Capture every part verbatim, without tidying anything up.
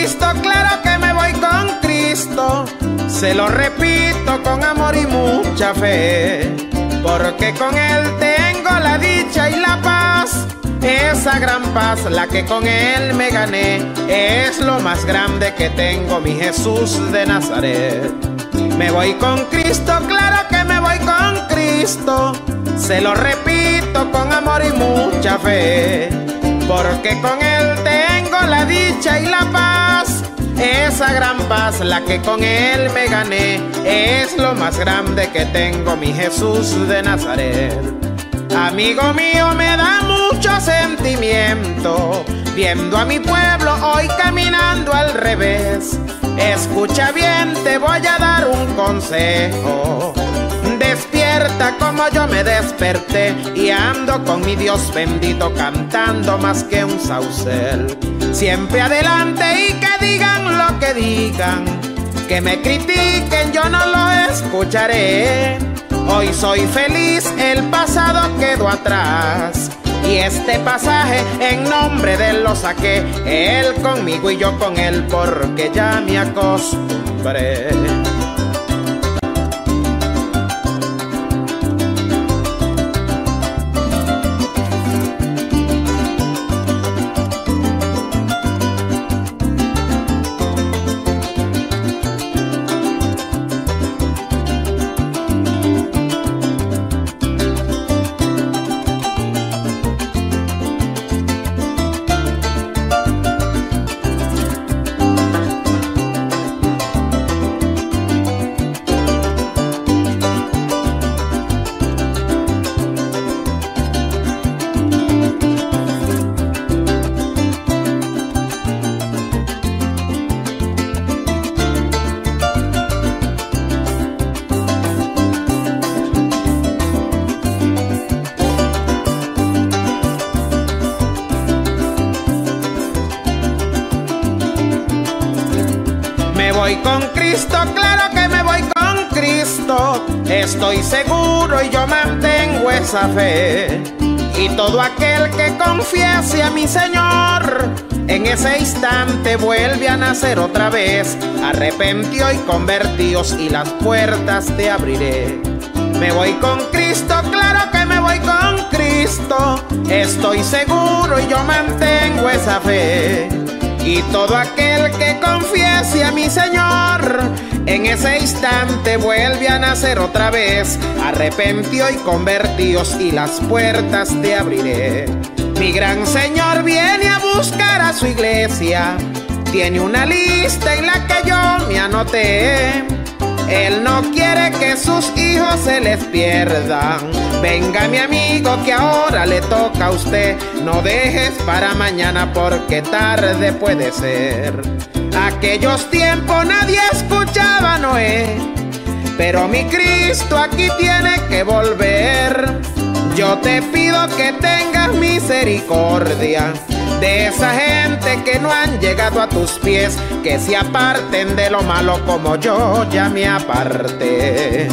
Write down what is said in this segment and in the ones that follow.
Cristo, claro que me voy con Cristo. Se lo repito con amor y mucha fe, porque con Él tengo la dicha y la paz. Esa gran paz, la que con Él me gané, es lo más grande que tengo, mi Jesús de Nazaret. Me voy con Cristo, claro que me voy con Cristo. Se lo repito con amor y mucha fe, porque con Él tengo la dicha y la paz. Esa gran paz, la que con Él me gané, es lo más grande que tengo, mi Jesús de Nazaret. Amigo mío, me da mucho sentimiento viendo a mi pueblo hoy caminando al revés. Escucha bien, te voy a dar un consejo. Despierta como yo me desperté y ando con mi Dios bendito cantando más que un saucel. Siempre adelante y que digan lo que digan, que me critiquen, yo no lo escucharé. Hoy soy feliz, el pasado quedó atrás y este pasaje en nombre de él lo saqué. Él conmigo y yo con él, porque ya me acostumbré. Con Cristo, claro que me voy con Cristo. Estoy seguro y yo mantengo esa fe. Y todo aquel que confiese a mi Señor, en ese instante vuelve a nacer otra vez. Arrepentió y convertíos y las puertas te abriré. Me voy con Cristo, claro que me voy con Cristo. Estoy seguro y yo mantengo esa fe. Y todo aquel que confiese a mi Señor, en ese instante vuelve a nacer otra vez. Arrepentió y convertíos y las puertas te abriré. Mi gran Señor viene a buscar a su iglesia. Tiene una lista en la que yo me anoté. Él no quiere que sus hijos se les pierdan. Venga mi amigo que ahora le toca a usted. No dejes para mañana porque tarde puede ser. Aquellos tiempos nadie escuchaba a Noé, pero mi Cristo aquí tiene que volver. Yo te pido que tengas misericordia de esa gente que no han llegado a tus pies, que se aparten de lo malo como yo ya me aparté.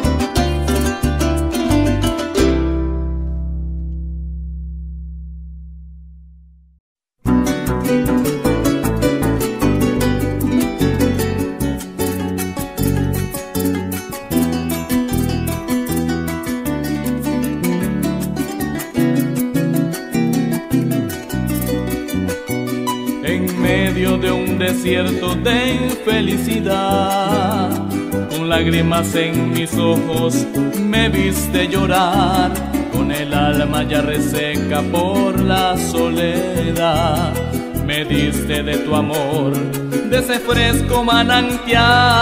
Desierto de infelicidad, con lágrimas en mis ojos me viste llorar, con el alma ya reseca por la soledad. Me diste de tu amor, de ese fresco manantial.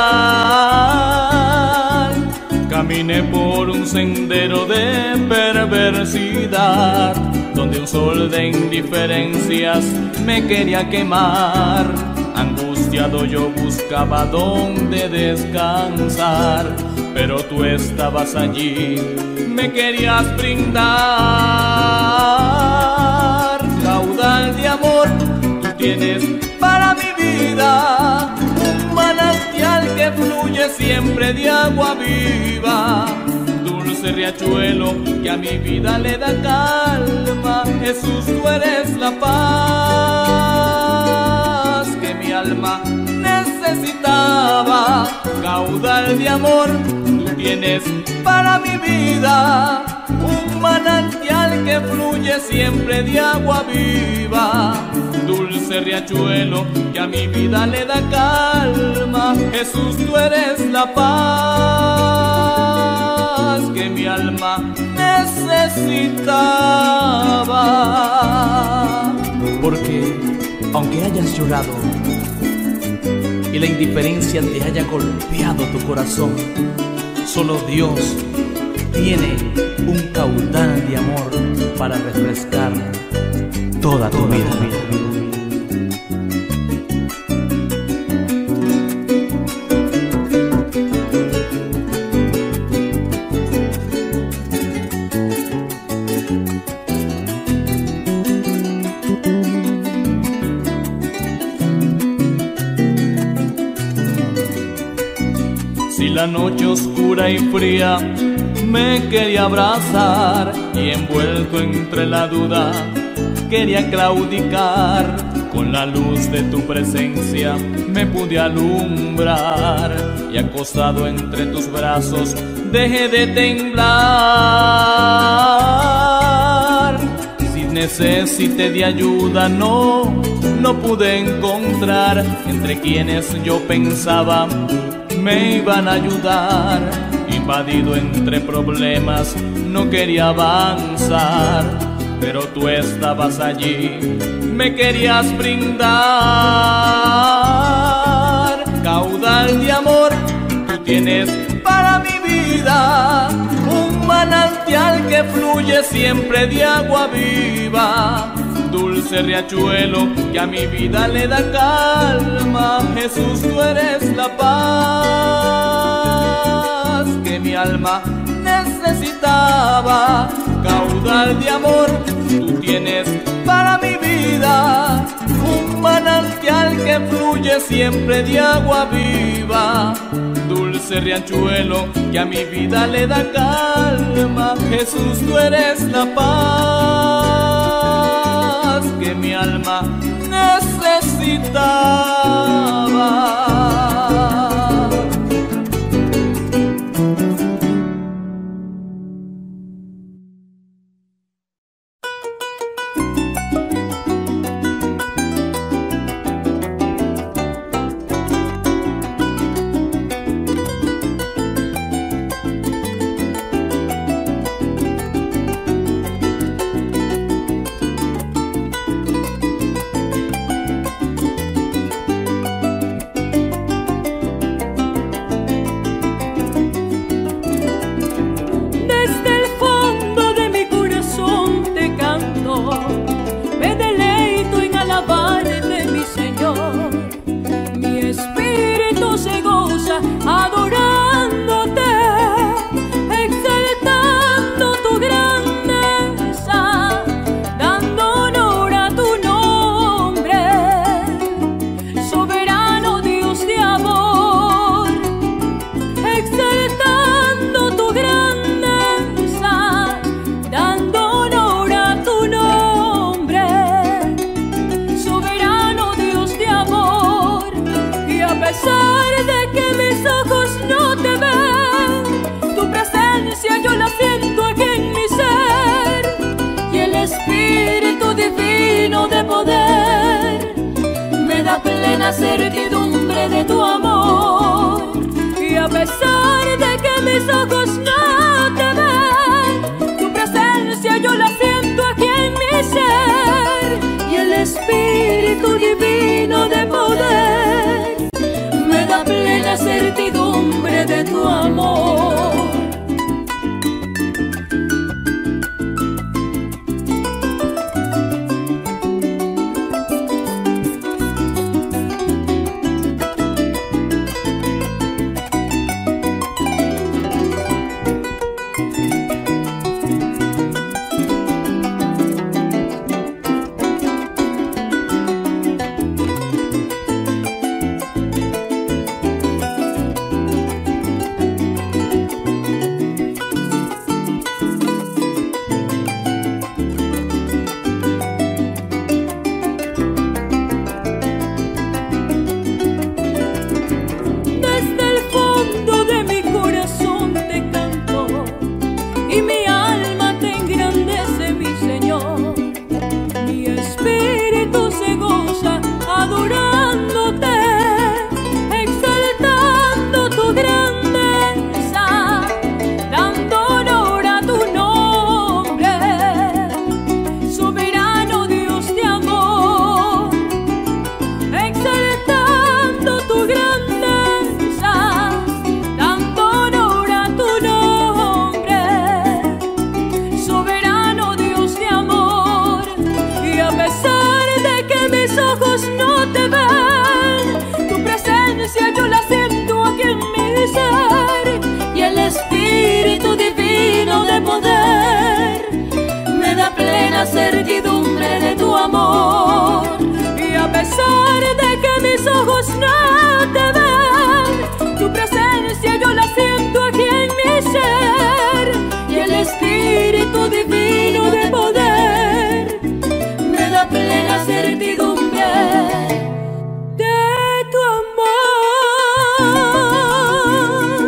Caminé por un sendero de perversidad, donde un sol de indiferencias me quería quemar. Angustiado yo buscaba dónde descansar, pero tú estabas allí, me querías brindar. Caudal de amor tú tienes para mi vida, un manantial que fluye siempre de agua viva. Dulce riachuelo que a mi vida le da calma. Jesús, tú eres la paz que mi alma necesitaba. Caudal de amor, tú tienes para mi vida, un manantial que fluye siempre de agua viva. Dulce riachuelo que a mi vida le da calma. Jesús, tú eres la paz que mi alma necesitaba. Porque aunque hayas llorado y la indiferencia te haya golpeado tu corazón, solo Dios tiene un caudal de amor para refrescar toda tu vida. Si la noche oscura y fría me quería abrazar y envuelto entre la duda quería claudicar, con la luz de tu presencia me pude alumbrar y acostado entre tus brazos dejé de temblar. Si necesité de ayuda no, no pude encontrar entre quienes yo pensaba me iban a ayudar. Invadido entre problemas no quería avanzar, pero tú estabas allí, me querías brindar. Caudal de amor, tú tienes para mi vida, un manantial que fluye siempre de agua viva. Dulce riachuelo que a mi vida le da calma. Jesús, tú eres la paz que mi alma necesitaba. Caudal de amor, tú tienes para mi vida, un manantial que fluye siempre de agua viva. Dulce riachuelo que a mi vida le da calma. Jesús, tú eres la paz que mi alma necesitaba. Plena certidumbre de tu amor, y a pesar de que mis ojos no te ven, tu presencia yo la siento aquí en mi ser, y el Espíritu divino de poder me da plena certidumbre de tu amor. pesar de que mis ojos no te ven, tu presencia yo la siento aquí en mi ser, y el Espíritu divino de poder me da plena certidumbre de tu amor.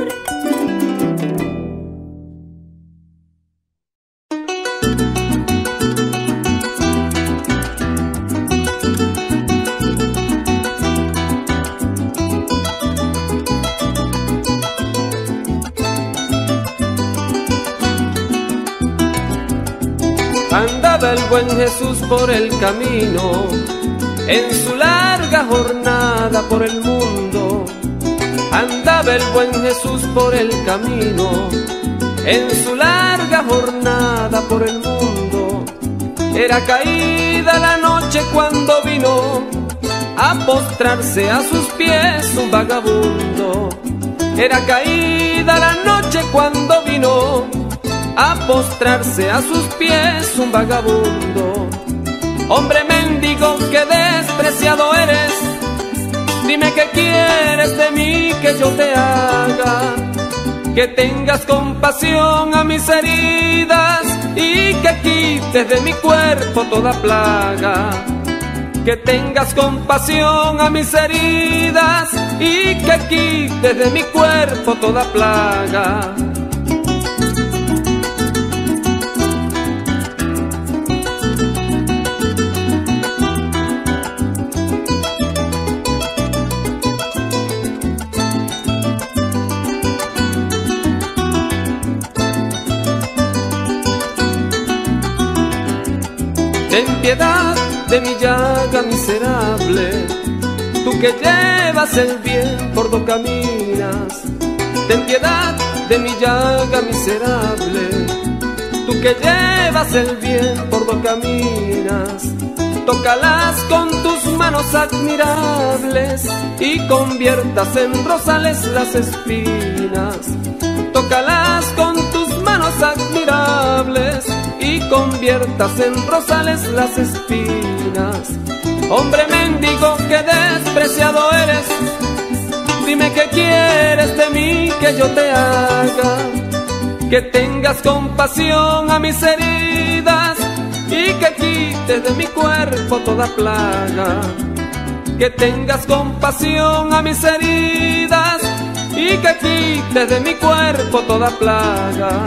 Andaba el buen Jesús por el camino, en su larga jornada por el mundo. Andaba el buen Jesús por el camino, en su larga jornada por el mundo. Era caída la noche cuando vino a postrarse a sus pies un vagabundo. Era caída la noche cuando vino a postrarse a sus pies un vagabundo. Hombre mendigo, que despreciado eres, dime qué quieres de mí que yo te haga. Que tengas compasión a mis heridas y que quites de mi cuerpo toda plaga. Que tengas compasión a mis heridas y que quites de mi cuerpo toda plaga. Ten piedad de mi llaga miserable, tú que llevas el bien por do caminas. Ten piedad de mi llaga miserable, tú que llevas el bien por do caminas. Tócalas con tus manos admirables y conviertas en rosales las espinas. Tócalas con tus manos admirables y conviertas en rosales las espinas. Hombre mendigo, que despreciado eres, dime qué quieres de mí que yo te haga. Que tengas compasión a mis heridas y que quites de mi cuerpo toda plaga. Que tengas compasión a mis heridas y que quites de mi cuerpo toda plaga.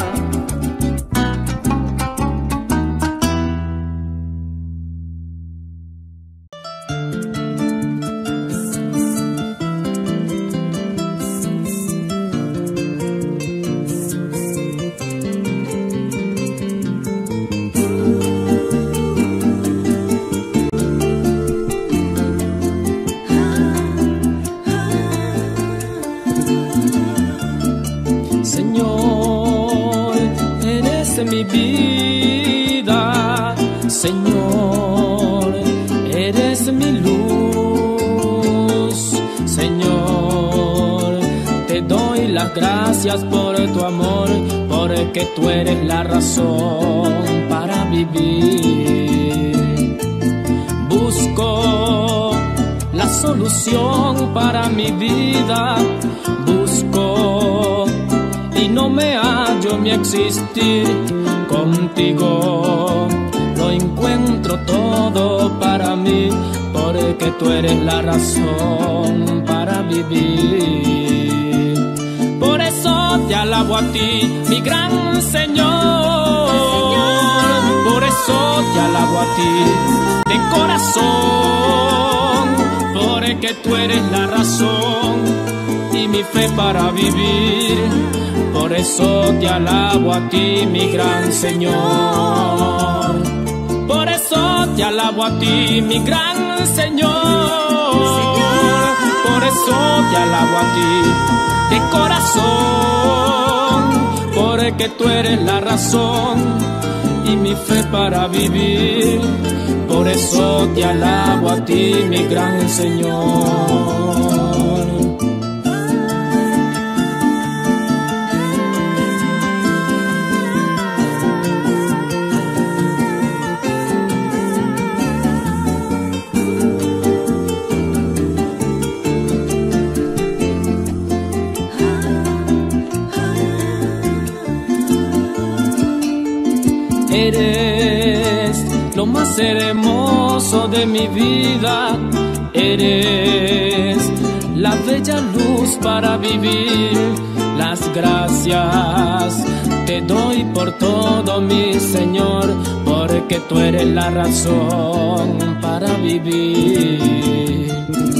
Mi vida, Señor, eres mi luz. Señor, te doy las gracias por tu amor, porque tú eres la razón para vivir. Busco la solución para mi vida, busco y no me hallo mi existir. Contigo lo encuentro todo para mí, porque tú eres la razón para vivir. Por eso te alabo a ti, mi gran Señor. Por eso te alabo a ti de corazón, porque tú eres la razón y mi fe para vivir. Por eso te alabo a ti, mi gran Señor. Por eso te alabo a ti, mi gran Señor. Por eso te alabo a ti de corazón, porque tú eres la razón y mi fe para vivir. Por eso te alabo a ti, mi gran Señor. Eres lo más hermoso de mi vida, eres la bella luz para vivir. Las gracias te doy por todo, mi Señor, porque tú eres la razón para vivir.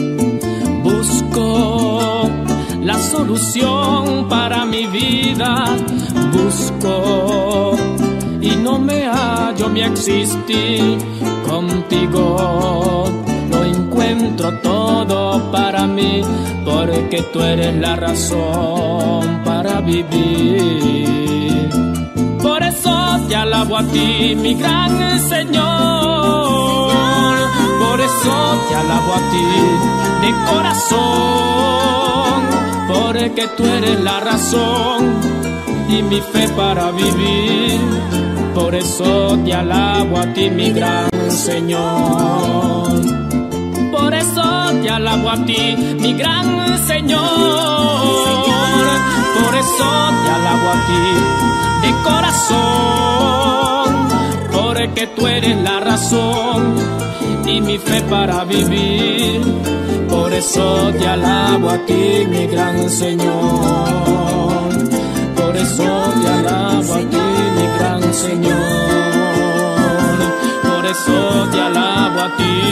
Busco la solución para mi vida, busco y no me hallo mi existir. Contigo lo encuentro todo para mí, porque tú eres la razón para vivir. Por eso te alabo a ti, mi gran Señor. Por eso te alabo a ti de corazón, porque tú eres la razón y mi fe para vivir. Por eso te alabo a ti, mi gran Señor. Por eso te alabo a ti, mi gran Señor. Por eso te alabo a ti de corazón, porque tú eres la razón y mi fe para vivir. Por eso te alabo a ti, mi gran Señor. Por eso te alabo a ti, mi gran Señor. Por eso te alabo a ti,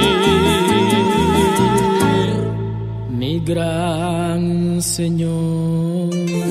mi gran Señor.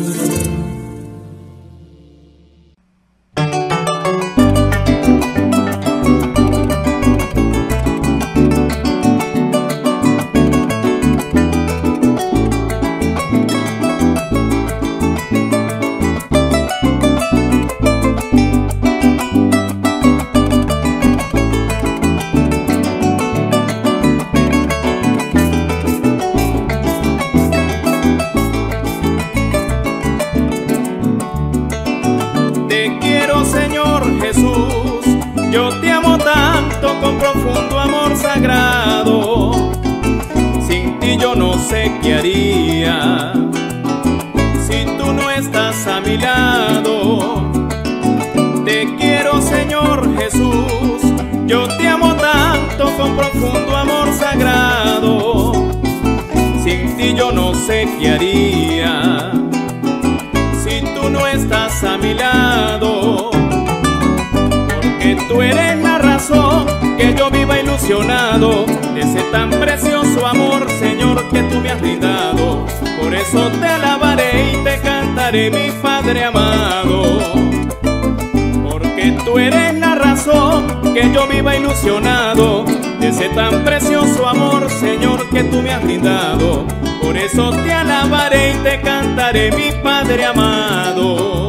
Con profundo amor sagrado, sin ti yo no sé qué haría, si tú no estás a mi lado. Te quiero, Señor Jesús, yo te amo tanto con profundo amor sagrado, sin ti yo no sé qué haría, si tú no estás a mi lado. Porque tú eres la razón que yo viva ilusionado de ese tan precioso amor, Señor, que tú me has brindado. Por eso te alabaré y te cantaré, mi Padre amado. Porque tú eres la razón que yo viva ilusionado de ese tan precioso amor, Señor, que tú me has brindado. Por eso te alabaré y te cantaré, mi Padre amado.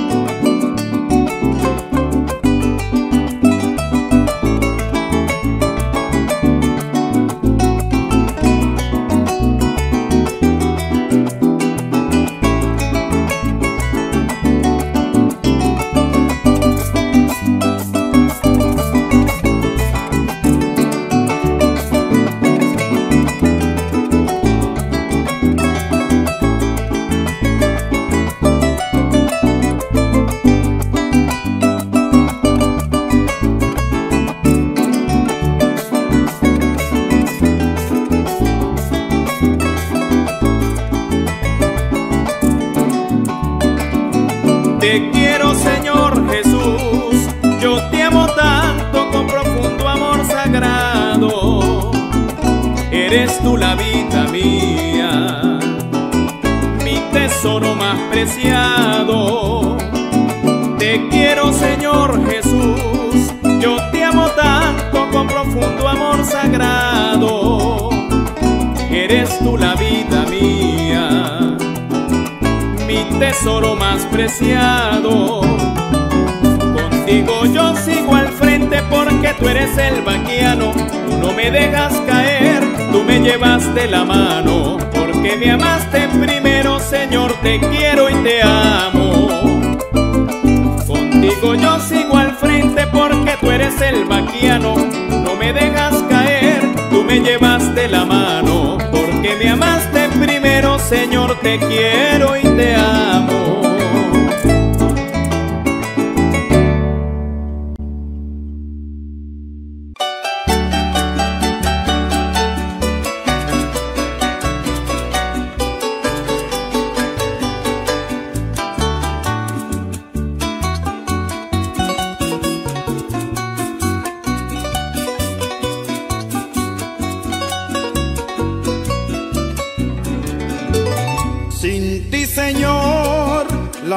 Te quiero, Señor Jesús, yo te amo tanto con profundo amor sagrado. Eres tú la vida mía, mi tesoro más preciado. Te quiero, Señor Jesús, yo te amo tanto con profundo amor sagrado. Eres tú la vida mía, mi tesoro más preciado. Contigo yo sigo al frente porque tú eres el vaquiano. Tú no me dejas caer, tú me llevas de la mano. Porque me amaste primero, Señor, te quiero y te amo. Contigo yo sigo al frente porque tú eres el vaquiano. Tú no me dejas caer, tú me llevas de la mano. Porque me amaste primero, Señor, te quiero y te amo.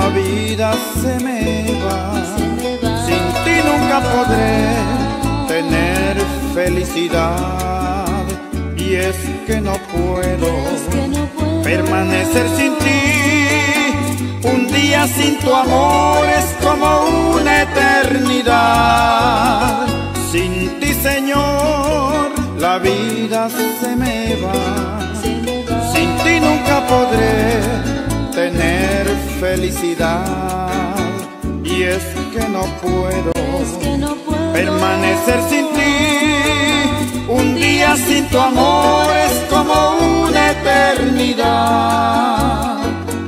la vida se me va. Sin ti nunca podré tener felicidad. Y es que no puedo permanecer sin ti. Un día sin tu amor es como una eternidad. Sin ti, Señor, la vida se me va. Sin ti nunca podré tener felicidad. Y es que no puedo permanecer sin ti. Un día sin tu amor es como una eternidad.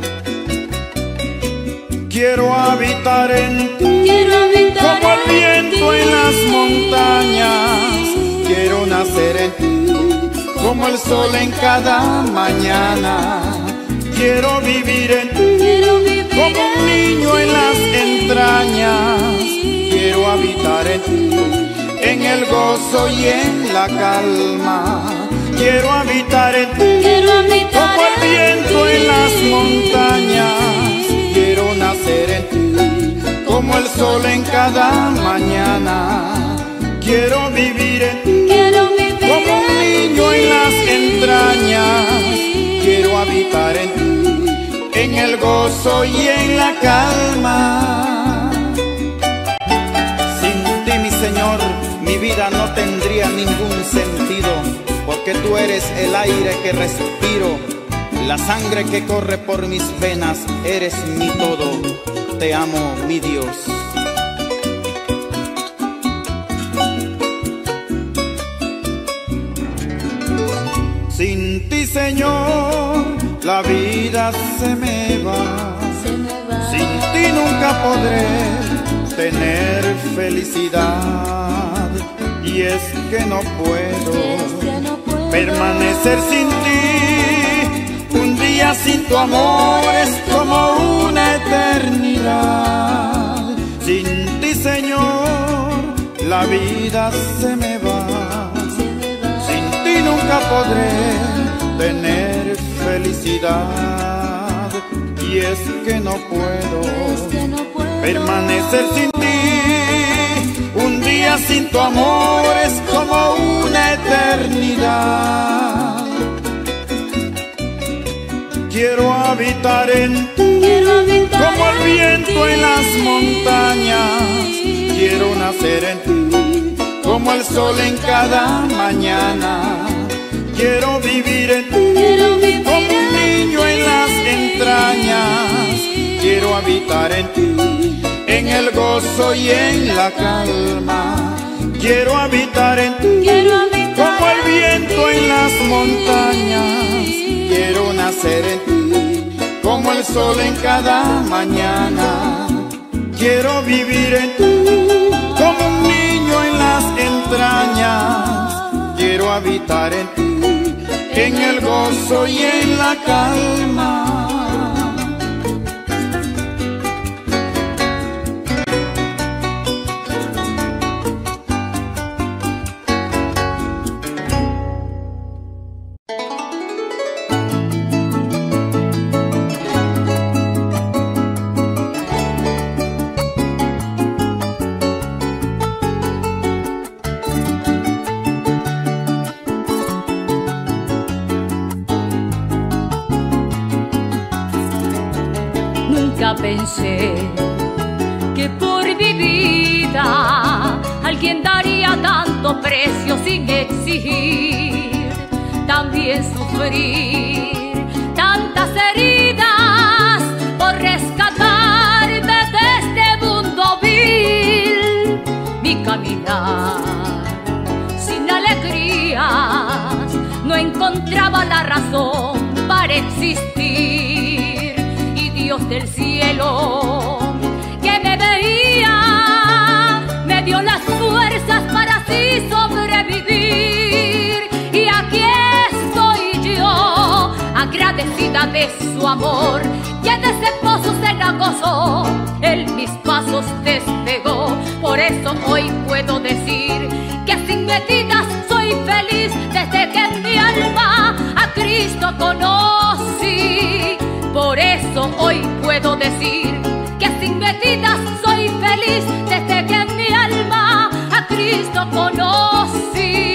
Quiero habitar en ti, como el viento en las montañas. Quiero nacer en ti, como el sol en cada mañana. Quiero vivir en ti, como un niño en las entrañas. Quiero habitar en ti, en el gozo y en la calma. Quiero habitar en ti, como el viento en las montañas. Quiero nacer en ti, como el sol en cada mañana. Quiero vivir en ti, como un niño en las entrañas. Quiero habitar en ti, en el gozo y en la calma. Sin ti, mi Señor, mi vida no tendría ningún sentido, porque tú eres el aire que respiro, la sangre que corre por mis venas. Eres mi todo. Te amo, mi Dios. Sin ti, Señor, la vida se me va. Sin ti nunca podré tener felicidad. Y es que no puedo permanecer sin ti. Un día sin tu amor es como una eternidad. Sin ti, Señor, la vida se me va. Sin ti nunca podré tener felicidad. Y es que no puedo permanecer sin ti. Un día sin tu amor es como una eternidad. Quiero habitar en ti, como el viento en las montañas. Quiero nacer en ti, como el sol en cada mañana. Quiero vivir en ti, como un niño en las entrañas. Quiero habitar en ti, en el gozo y en la calma. Quiero habitar en ti, como el viento en las montañas. Quiero nacer en ti, como el sol en cada mañana. Quiero vivir en ti, como un niño en las entrañas. Quiero habitar en ti, en el gozo y en la calma. Pensé que por mi vida alguien daría tanto precio sin exigir, también sufrir tantas heridas por rescatarme de este mundo vil. Mi caminar sin alegrías no encontraba la razón para existir. Dios del cielo que me veía me dio las fuerzas para así sobrevivir. Y aquí estoy yo, agradecida de su amor, que de ese pozo cenagoso él mis pasos despegó. Por eso hoy puedo decir que sin medidas soy feliz desde que en mi alma a Cristo conocí. Por eso hoy puedo decir medidas soy feliz desde que en mi alma a Cristo conocí.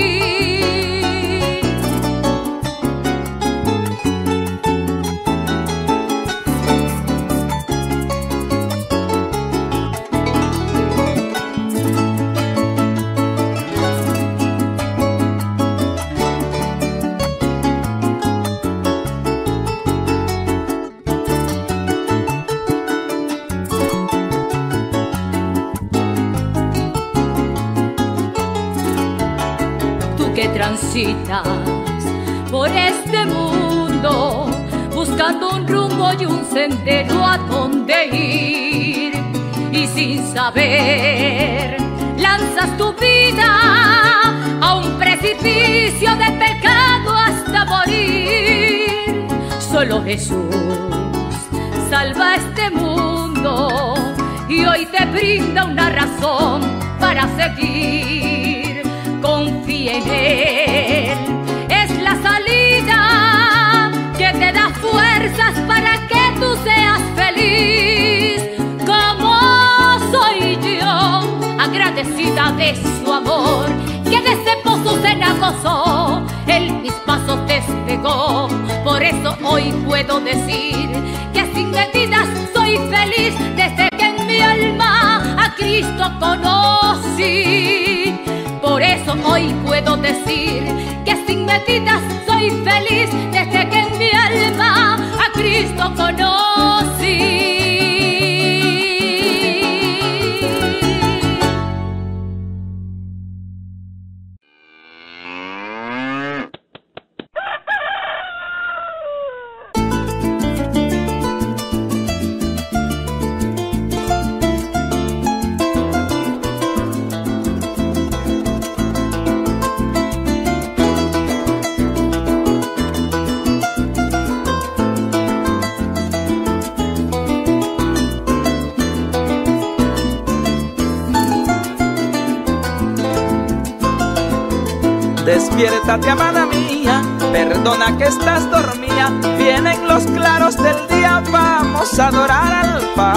Que transitas por este mundo buscando un rumbo y un sendero a donde ir, y sin saber lanzas tu vida a un precipicio de pecado hasta morir. Solo Jesús salva este mundo y hoy te brinda una razón para seguir. Confía en Él, es la salida que te da fuerzas para que tú seas feliz. Como soy yo, agradecida de su amor, que de ese pozo cenagoso Él mis pasos despegó. Por eso hoy puedo decir que sin medidas soy feliz desde que en mi alma a Cristo conocí. Por eso hoy puedo decir que sin medidas soy feliz desde que en mi alma a Cristo conocí. Despiértate, amada mía, perdona que estás dormida. Vienen los claros del día, vamos a adorar al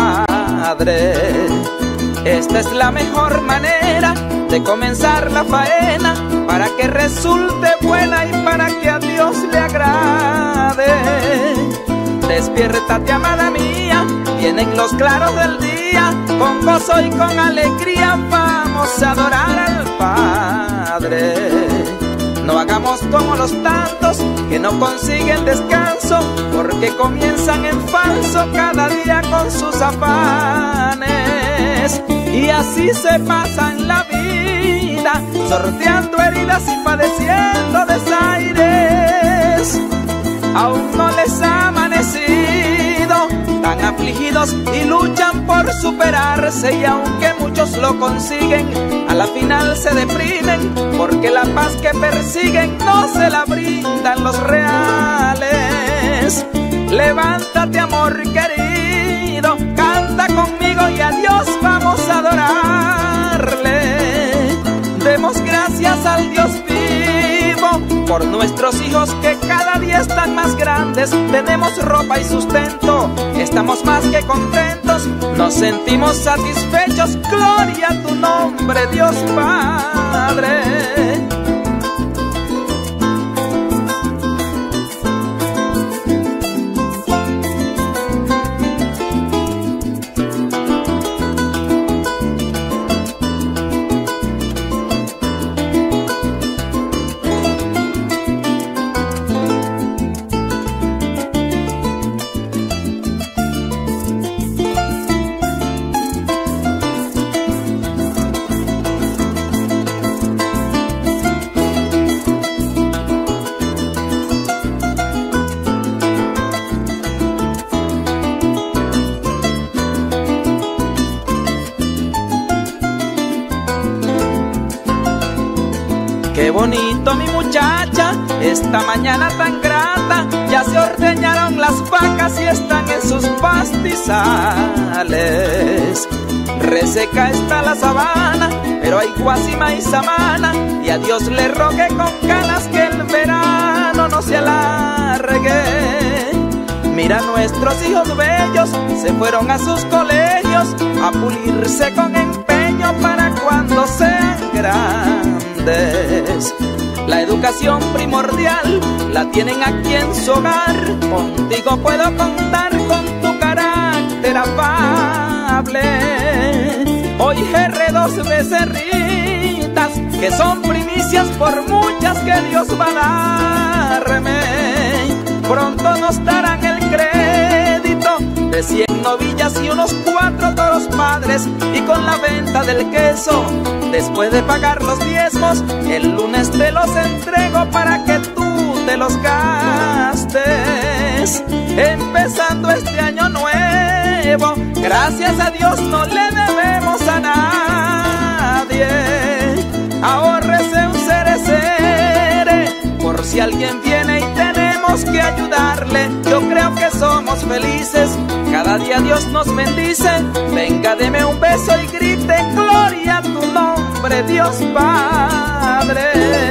Padre. Esta es la mejor manera de comenzar la faena, para que resulte buena y para que a Dios le agrade. Despiértate, amada mía, vienen los claros del día, con gozo y con alegría vamos a adorar al Padre. No hagamos como los tantos que no consiguen descanso, porque comienzan en falso cada día con sus afanes, y así se pasan la vida, sorteando heridas y padeciendo desaires. Aún no les ha amanecido, tan afligidos y luchan por superarse, y aunque muchos lo consiguen, a la final se deprimen, porque la paz que persiguen no se la brindan los reales. Levántate, amor querido, canta conmigo y a Dios vamos a adorarle. Demos gracias al Dios vivo por nuestros hijos que cada día están más grandes. Tenemos ropa y sustento, estamos más que contentos, nos sentimos satisfechos. Gloria a tu nombre, Dios Padre. Qué bonito, mi muchacha, esta mañana tan grata, ya se ordeñaron las vacas y están en sus pastizales. Reseca está la sabana, pero hay guasima y samana, y a Dios le rogué con ganas que el verano no se alargue. Mira, nuestros hijos bellos se fueron a sus colegios a pulirse con empeño para cuando sean grandes. La educación primordial la tienen aquí en su hogar. Contigo puedo contar con tu carácter afable. Hoy gerré dos becerritas que son primicias por muchas que Dios va a darme. Pronto nos darán el crédito de cien novillas y unos cuatro toros padres, y con la venta del queso, después de pagar los diezmos, el lunes te los entrego para que tú te los gastes. Empezando este año nuevo, gracias a Dios no le debemos a nadie. Ahórrese un cerecere por si alguien viene y tenemos que ayudarle. Yo creo que somos felices, cada día Dios nos bendice. Venga, deme un beso y grite gloria a tu nombre, Dios Padre.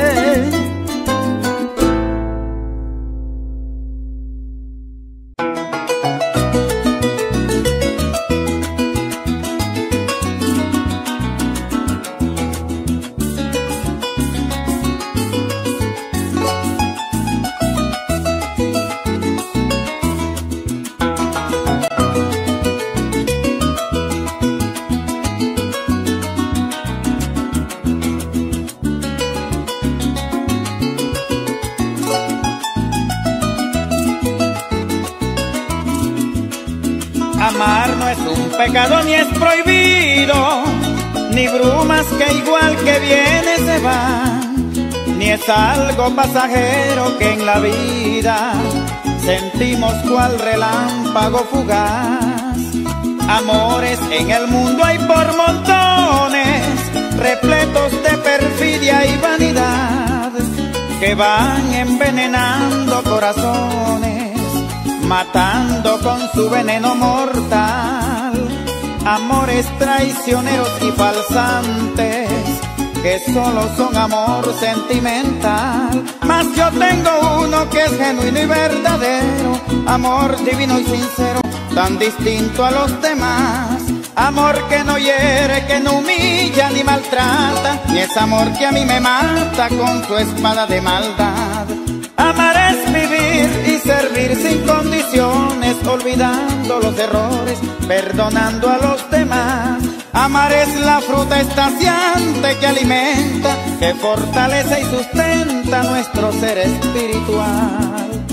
Amar no es un pecado ni es prohibido, ni brumas que igual que viene se van, ni es algo pasajero que en la vida sentimos cual relámpago fugaz. Amores en el mundo hay por montones, repletos de perfidia y vanidad, que van envenenando corazones, matando con su veneno mortal. Amores traicioneros y falsantes, que solo son amor sentimental. Mas yo tengo uno que es genuino y verdadero, amor divino y sincero, tan distinto a los demás. Amor que no hiere, que no humilla ni maltrata, ni es amor que a mí me mata con su espada de maldad. Amar es vivir y servir sin condiciones, olvidando los errores, perdonando a los demás. Amar es la fruta estaciante que alimenta, que fortalece y sustenta nuestro ser espiritual.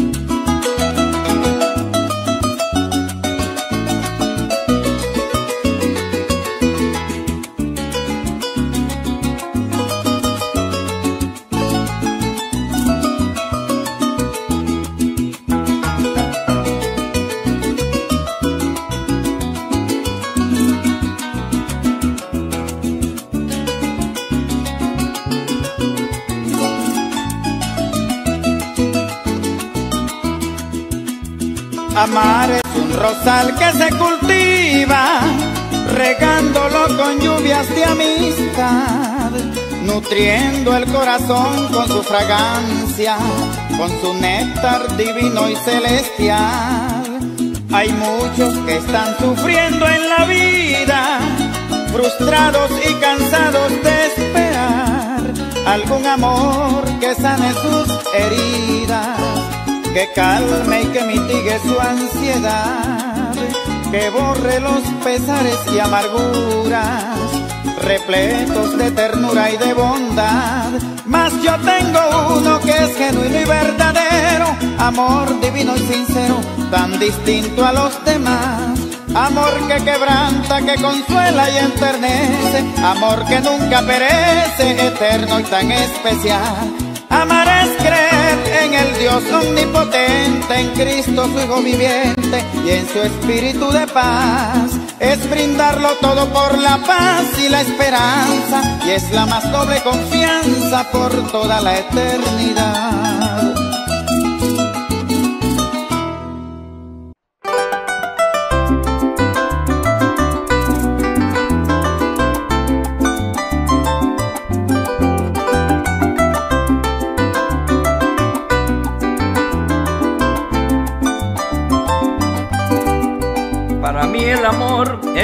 Amar es un rosal que se cultiva, regándolo con lluvias de amistad, nutriendo el corazón con su fragancia, con su néctar divino y celestial. Hay muchos que están sufriendo en la vida, frustrados y cansados de esperar algún amor que sane sus heridas, que calme y que mitigue su ansiedad, que borre los pesares y amarguras, repletos de ternura y de bondad. Mas yo tengo uno que es genuino y verdadero, amor divino y sincero, tan distinto a los demás. Amor que quebranta, que consuela y enternece, amor que nunca perece, eterno y tan especial. Amar es creer en el Dios omnipotente, en Cristo su Hijo viviente y en su Espíritu de paz. Es brindarlo todo por la paz y la esperanza, y es la más noble confianza por toda la eternidad.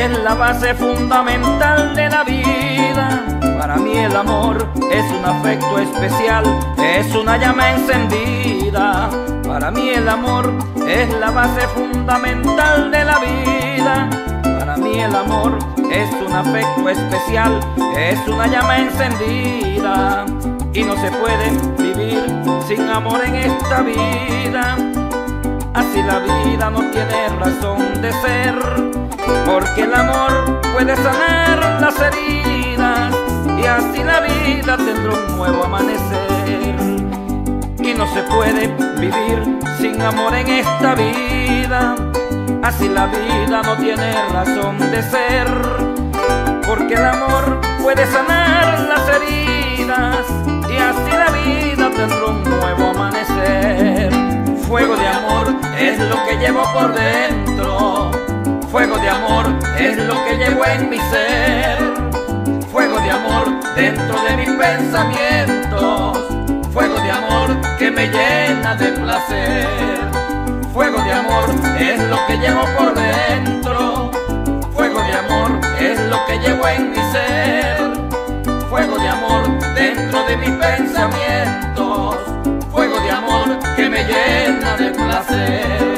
es la base fundamental de la vida. Para mí el amor es un afecto especial, es una llama encendida. Para mí el amor es la base fundamental de la vida. Para mí el amor es un afecto especial, es una llama encendida. Y no se puede vivir sin amor en esta vida. Así la vida no tiene razón de ser, porque el amor puede sanar las heridas, y así la vida tendrá un nuevo amanecer. Y no se puede vivir sin amor en esta vida. Así la vida no tiene razón de ser, porque el amor puede sanar las heridas, y así la vida tendrá un nuevo amanecer. Fuego de amor es lo que llevo por dentro, fuego de amor es lo que llevo en mi ser. Fuego de amor dentro de mis pensamientos, fuego de amor que me llena de placer. Fuego de amor es lo que llevo por dentro, fuego de amor es lo que llevo en mi ser. Fuego de amor dentro de mis pensamientos, fuego de amor que me llena de placer.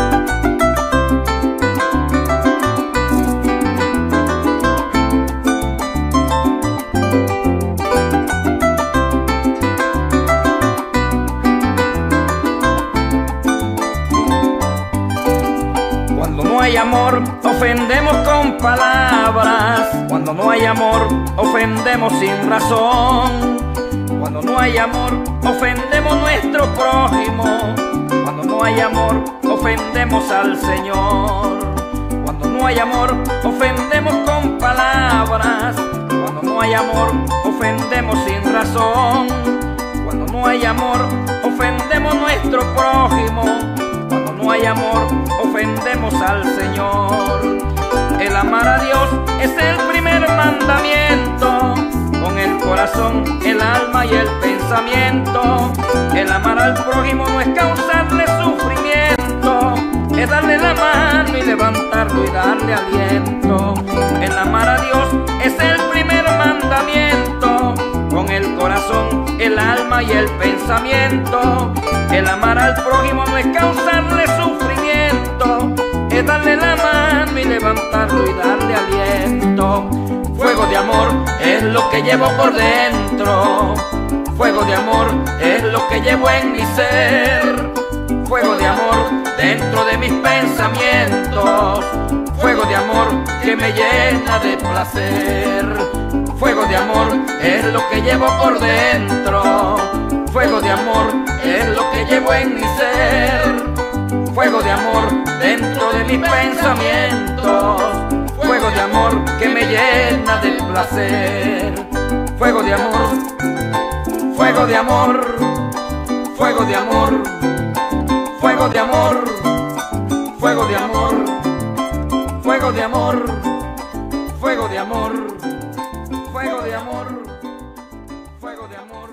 Cuando no hay amor, ofendemos con palabras. Cuando no hay amor, ofendemos sin razón. Cuando no hay amor, ofendemos nuestro prójimo. Cuando no hay amor, ofendemos al Señor. Cuando no hay amor, ofendemos con palabras. Cuando no hay amor, ofendemos sin razón. Cuando no hay amor, ofendemos nuestro prójimo. Cuando no hay amor, ofendemos al Señor. El amar a Dios es el primer mandamiento, con el corazón, el alma y el pensamiento. El amar al prójimo no es causarle sufrimiento, es darle la mano y levantarlo y darle aliento. El amar a Dios es el primer mandamiento, con el corazón, el alma y el pensamiento. El amar al prójimo no es causarle sufrimiento, es darle la mano y levantarlo y darle aliento. Fuego de amor es lo que llevo por dentro, fuego de amor es lo que llevo en mi ser. Fuego de amor dentro de mis pensamientos, fuego de amor que me llena de placer. Fuego de amor es lo que llevo por dentro, fuego de amor es lo que llevo en mi ser. Fuego de amor dentro de mis pensamientos, fuego de amor que me llena de placer. Fuego de amor, fuego de amor, fuego de amor, fuego de amor, fuego de amor, fuego de amor, fuego de amor, fuego de amor, fuego de amor.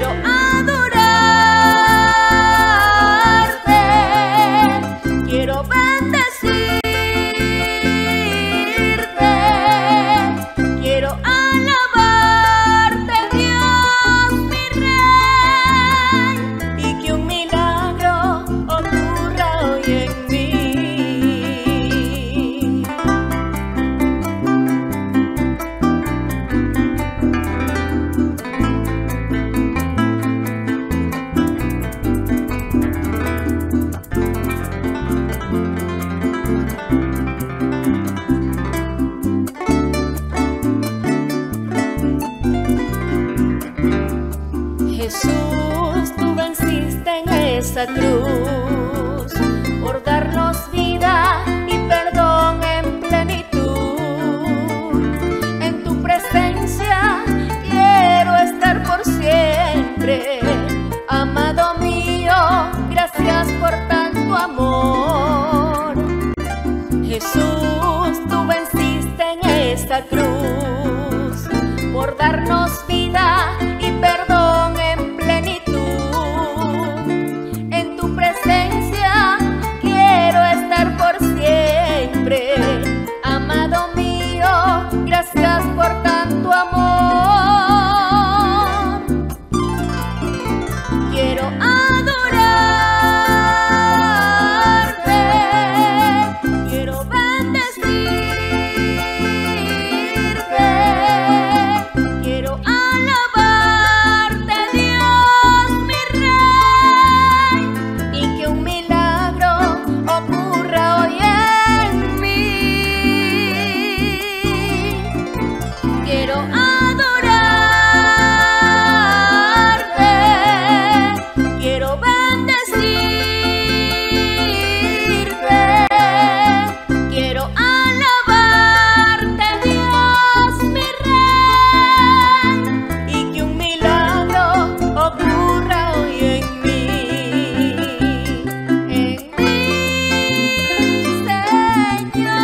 quiero adorarte, quiero bendecirte, quiero alabarte, Dios mi Rey, y que un milagro ocurra hoy en mí. Jesús, tú venciste en esa cruz por darnos vida y perdón en plenitud. En tu presencia quiero estar por siempre. Amado mío, gracias por tanto amor. Jesús, tú venciste en esa cruz por darnos vida y perdón en plenitud. En tu presencia quiero estar por siempre. Amado mío, gracias por tanto amor. Quiero adorarte, quiero bendecirte, quiero alabarte, Dios mi Rey, y que un milagro ocurra hoy en mí. Quiero adorarte, quiero bendecirte, quiero alabarte, Dios mi Rey, y que un milagro ocurra hoy en mí, en mí, Señor.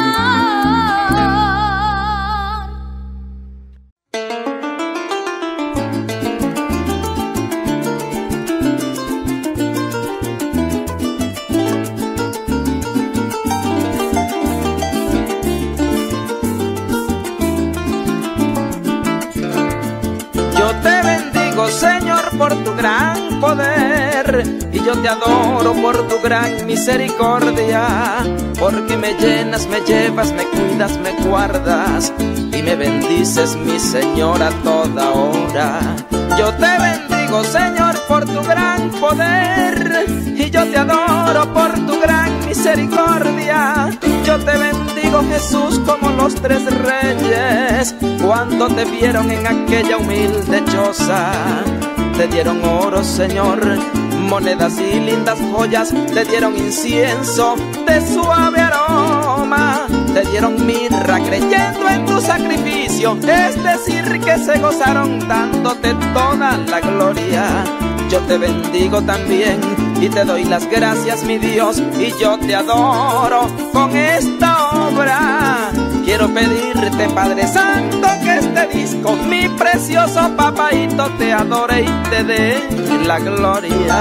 Yo te bendigo, Señor, por tu gran poder, y yo te adoro por tu gran misericordia, porque me llenas, me llevas, me cuidas, me guardas, y me bendices, mi Señor, a toda hora. Yo te bendigo, Señor, por tu gran poder, y yo te adoro por tu gran misericordia. Yo te bendigo, Jesús, como los tres reyes, cuando te vieron en aquella humilde choza. Te dieron oro, Señor, monedas y lindas joyas, te dieron incienso de suave aroma, te dieron mirra creyendo en tu sacrificio, es decir, que se gozaron dándote toda la gloria. Yo te bendigo también y te doy las gracias, mi Dios, y yo te adoro con esta obra. Quiero pedirte, Padre Santo, que este disco, mi precioso papaíto, te adore y te dé la gloria.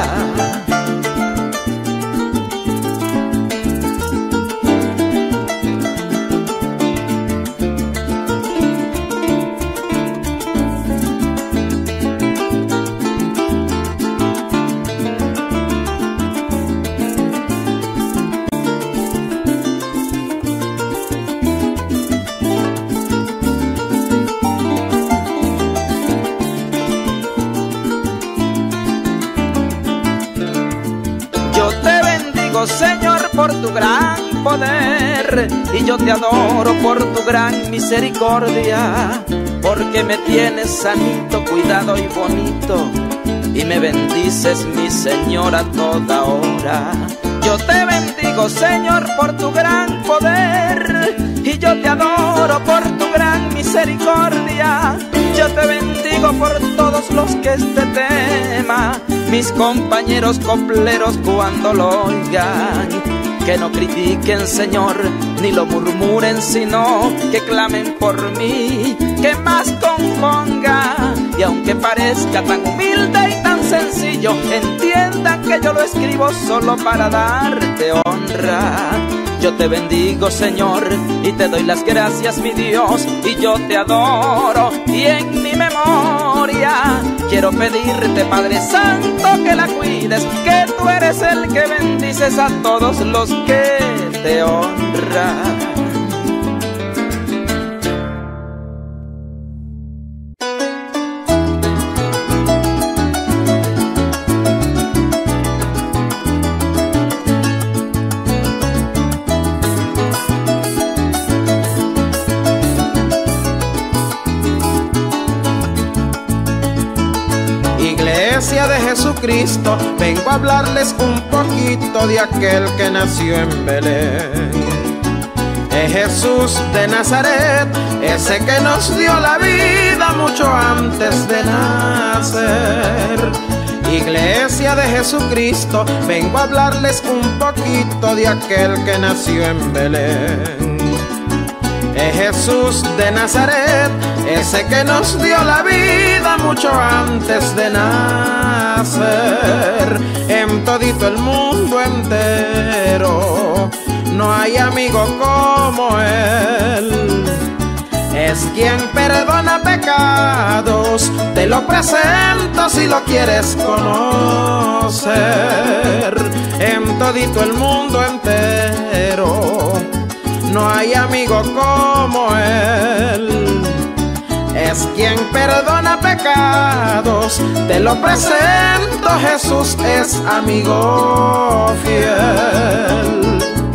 Señor, por tu gran poder, y yo te adoro por tu gran misericordia, porque me tienes sanito, cuidado y bonito, y me bendices, mi Señor, a toda hora. Yo te bendigo, Señor, por tu gran poder, y yo te adoro por tu gran misericordia. Yo te bendigo por todos los que este tema, mis compañeros copleros, cuando lo oigan, que no critiquen, Señor, ni lo murmuren, sino que clamen por mí, que más componga. Y aunque parezca tan humilde y tan sencillo, entiendan que yo lo escribo solo para darte honra. Yo te bendigo, Señor, y te doy las gracias, mi Dios, y yo te adoro. Y en mi memoria quiero pedirte, Padre Santo, que la cuides, que tú eres el que bendices a todos los que te honran. Iglesia de Jesucristo, vengo a hablarles un poquito de aquel que nació en Belén. Es Jesús de Nazaret, ese que nos dio la vida mucho antes de nacer. Iglesia de Jesucristo, vengo a hablarles un poquito de aquel que nació en Belén. Es Jesús de Nazaret, ese que nos dio la vida mucho antes de nacer. En todito el mundo entero no hay amigo como él. Es quien perdona pecados, te lo presento si lo quieres conocer. En todito el mundo entero no hay amigo como él. Es quien perdona pecados, te lo presento, Jesús es amigo fiel.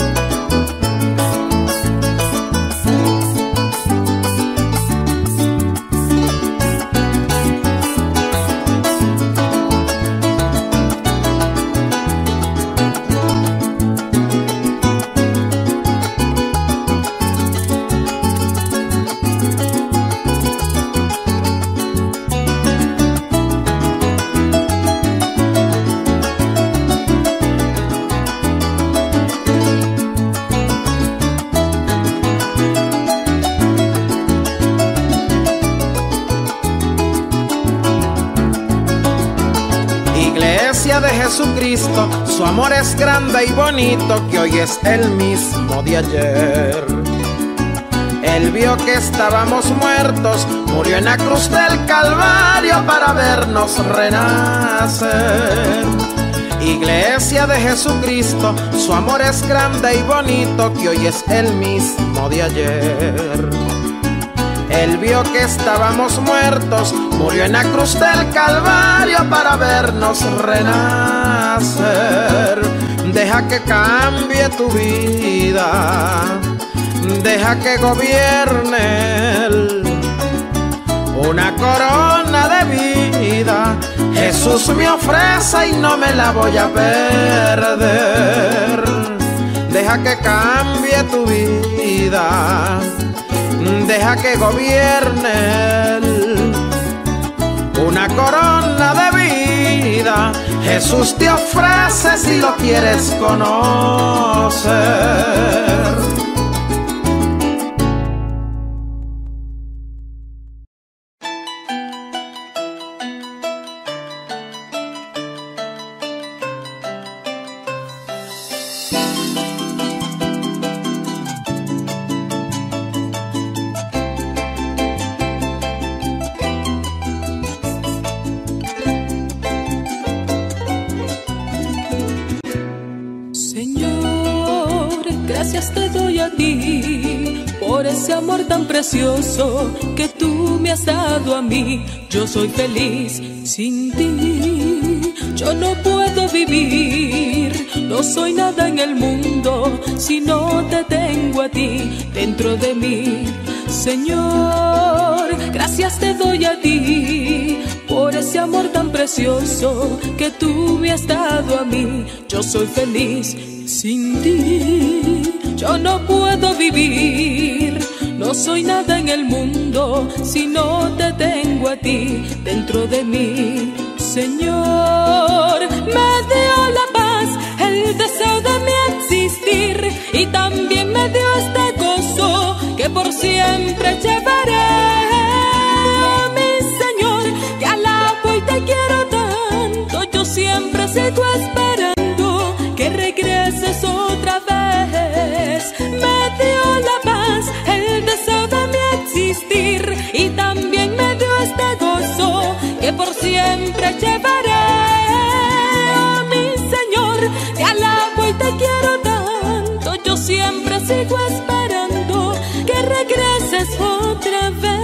De Jesucristo, su amor es grande y bonito, que hoy es el mismo de ayer. Él vio que estábamos muertos, murió en la cruz del Calvario para vernos renacer. Iglesia de Jesucristo, su amor es grande y bonito, que hoy es el mismo de ayer. Él vio que estábamos muertos, murió en la cruz del Calvario para vernos renacer. Deja que cambie tu vida, deja que gobierne Él. Una corona de vida Jesús me ofrece y no me la voy a perder. Deja que cambie tu vida, deja que gobierne Él. Una corona de vida Jesús te ofrece si lo quieres conocer. Amor tan precioso que tú me has dado a mí. Yo soy feliz sin ti, yo no puedo vivir, no soy nada en el mundo si no te tengo a ti dentro de mí. Señor, gracias te doy a ti por ese amor tan precioso que tú me has dado a mí. Yo soy feliz sin ti, yo no puedo vivir, no soy nada en el mundo si no te tengo a ti dentro de mí. Señor, me dio la paz, el deseo de mi existir, y también me dio este gozo que por siempre llevaré. Mi Señor, te alabo y te quiero tanto, yo siempre llevaré. Oh, mi Señor, te alabo y te quiero tanto. Yo siempre sigo esperando que regreses otra vez.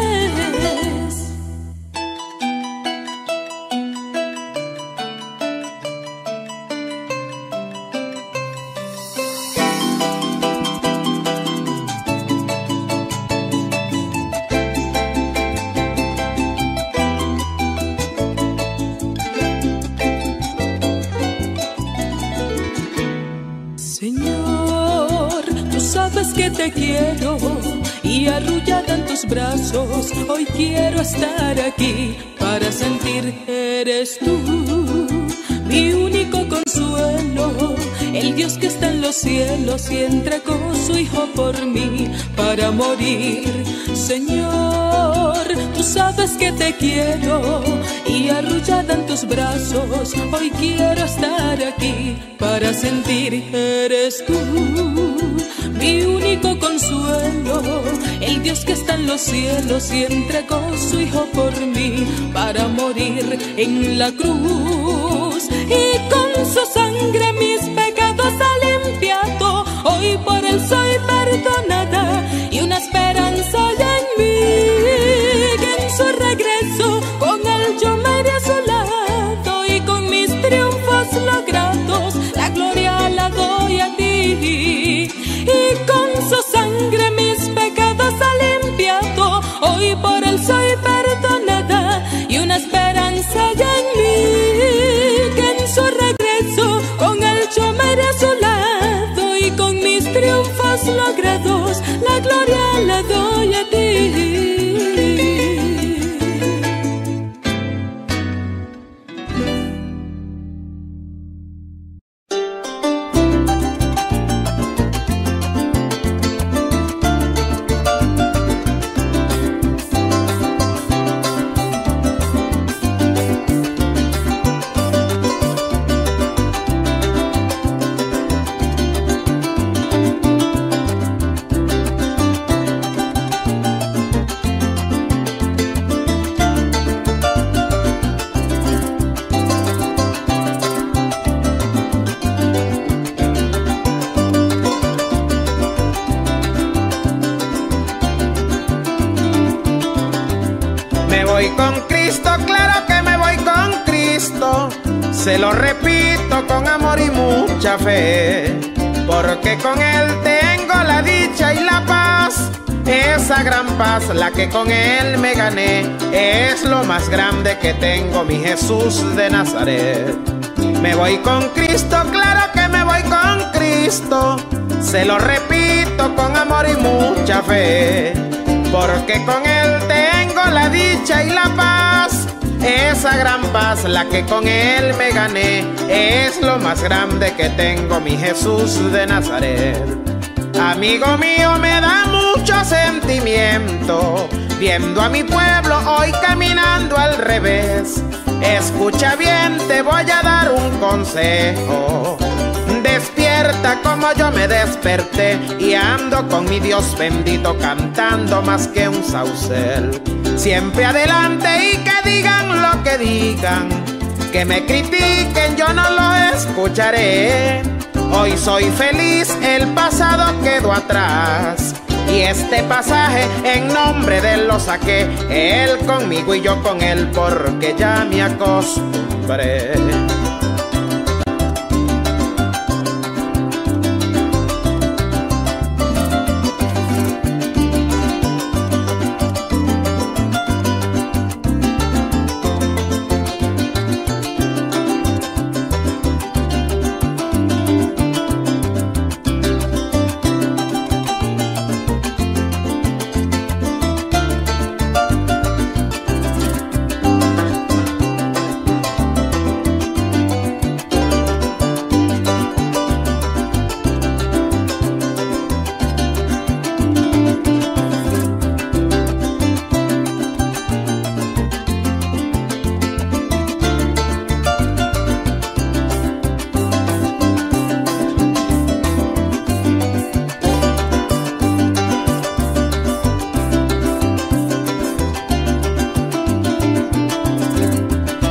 Señor, tú sabes que te quiero y arrullada en tus brazos, hoy quiero estar aquí para sentir eres tú, mi único consuelo, el Dios que está en los cielos y entregó su Hijo por mí para morir. Señor, tú sabes que te quiero y arrullada en tus brazos, hoy quiero estar aquí para sentir eres tú, mi único consuelo, el Dios que está en los cielos y entregó su Hijo por mí para morir en la cruz, y con su sangre mis pecados ha limpiado, hoy por él soy perdonada y una esperanza hay en mí, que en su regreso con él yo me iré a su lado y con mis triunfos logrados la gloria la doy a ti, y con su sangre mis pecados ha limpiado, hoy por él soy perdonada y una esperanza hay en mí, que en su regreso con él yo me iré a su lado y con mis triunfos logrados la gloria la doy a ti. Con Cristo, claro que me voy con Cristo, se lo repito con amor y mucha fe, porque con Él tengo la dicha y la paz, esa gran paz, la que con Él me gané, es lo más grande que tengo, mi Jesús de Nazaret. Me voy con Cristo, claro que me voy con Cristo, se lo repito con amor y mucha fe, porque con Él tengo la dicha y la paz, esa gran paz, la que con Él me gané, es lo más grande que tengo, mi Jesús de Nazaret. Amigo mío, me da mucho sentimiento viendo a mi pueblo hoy caminando al revés. Escucha bien, te voy a dar un consejo. Despierta como yo me desperté y ando con mi Dios bendito cantando más que un saucel. Siempre adelante y que digan lo que digan, que me critiquen yo no lo escucharé. Hoy soy feliz, el pasado quedó atrás y este pasaje en nombre de él lo saqué. Él conmigo y yo con él porque ya me acostumbré.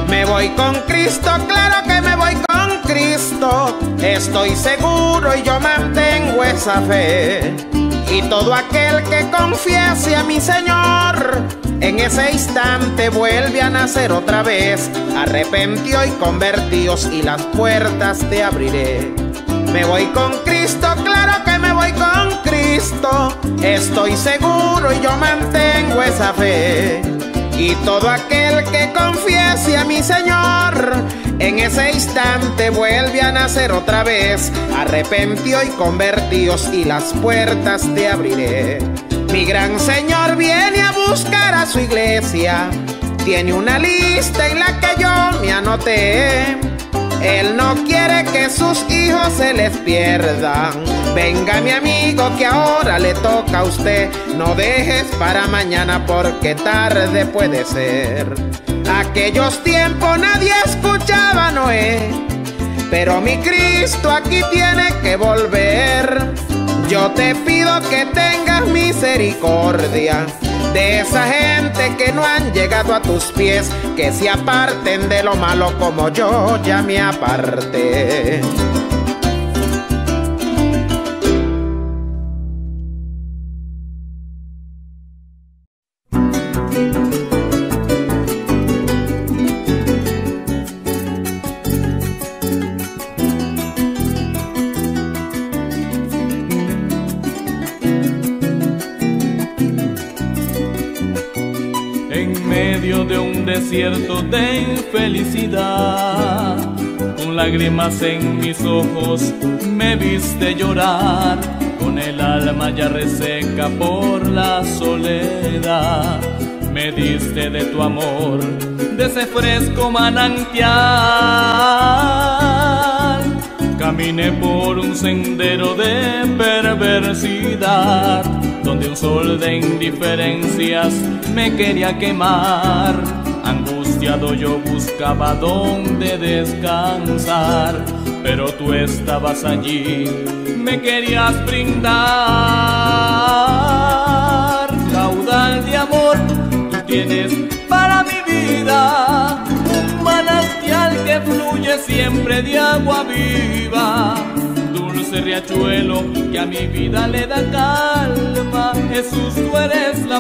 Me voy con Cristo, claro que me voy con Cristo. Estoy seguro y yo mantengo esa fe. Y todo aquel que confiese a mi Señor, en ese instante vuelve a nacer otra vez. Arrepentió y convertíos y las puertas te abriré. Me voy con Cristo, claro que me voy con Cristo. Estoy seguro y yo mantengo esa fe. Y todo aquel que confiese a mi Señor, en ese instante vuelve a nacer otra vez. Arrepentió y convertíos y las puertas te abriré. Mi gran Señor viene a buscar a su iglesia. Tiene una lista en la que yo me anoté. Él no quiere que sus hijos se les pierdan. Venga mi amigo que ahora le toca a usted. No dejes para mañana porque tarde puede ser. Aquellos tiempos nadie escuchaba a Noé, pero mi Cristo aquí tiene que volver. Yo te pido que tengas misericordia de esa gente que no han llegado a tus pies, que se aparten de lo malo como yo ya me aparté. De un desierto de infelicidad, con lágrimas en mis ojos me viste llorar, con el alma ya reseca por la soledad. Me diste de tu amor, de ese fresco manantial. Caminé por un sendero de perversidad, donde un sol de indiferencias me quería quemar. Angustiado yo buscaba dónde descansar, pero tú estabas allí, me querías brindar. Caudal de amor tú tienes para mi vida, un manantial que fluye siempre de agua viva. Dulce riachuelo que a mi vida le da calma. Jesús, tú eres la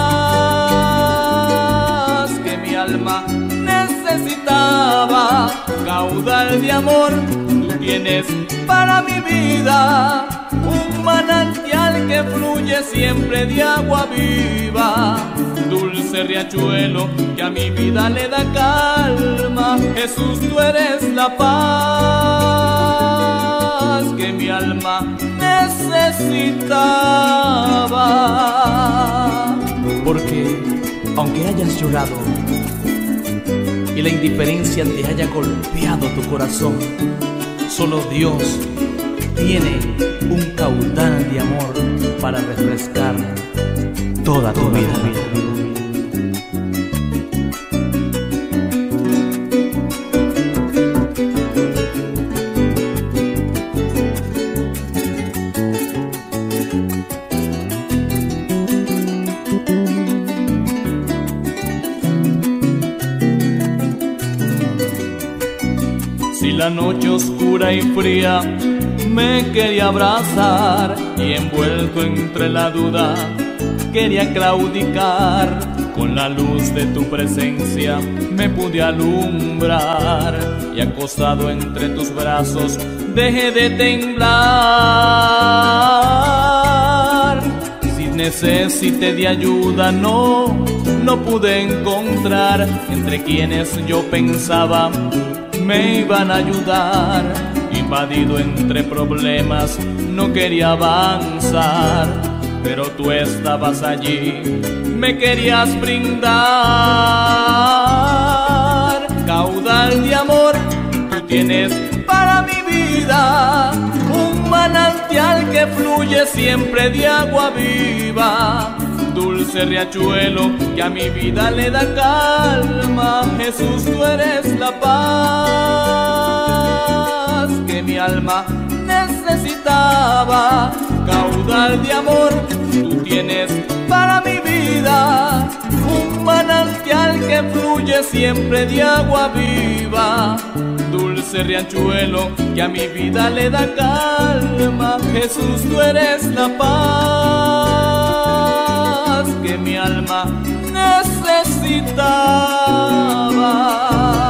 paz que mi alma necesitaba. Caudal de amor tú tienes para mi vida, un manantial que fluye siempre de agua viva. Dulce riachuelo que a mi vida le da calma. Jesús, tú eres la paz que mi alma necesitaba. Porque aunque hayas llorado y la indiferencia te haya golpeado tu corazón, solo Dios tiene un caudal de amor para refrescar toda tu vida. Si la noche oscura y fría me quería abrazar y envuelto entre la duda quería claudicar, con la luz de tu presencia me pude alumbrar y acostado entre tus brazos dejé de temblar. Si necesité de ayuda no, no pude encontrar entre quienes yo pensaba me iban a ayudar. Invadido entre problemas no quería avanzar, pero tú estabas allí, me querías brindar. Caudal de amor tú tienes para mi vida, un manantial que fluye siempre de agua viva. Dulce riachuelo que a mi vida le da calma. Jesús, tú eres la paz que mi alma necesitaba. Caudal de amor tú tienes para mi vida, un manantial manantial que fluye siempre de agua viva, dulce riachuelo que a mi vida le da calma. Jesús, tú eres la paz que mi alma necesitaba.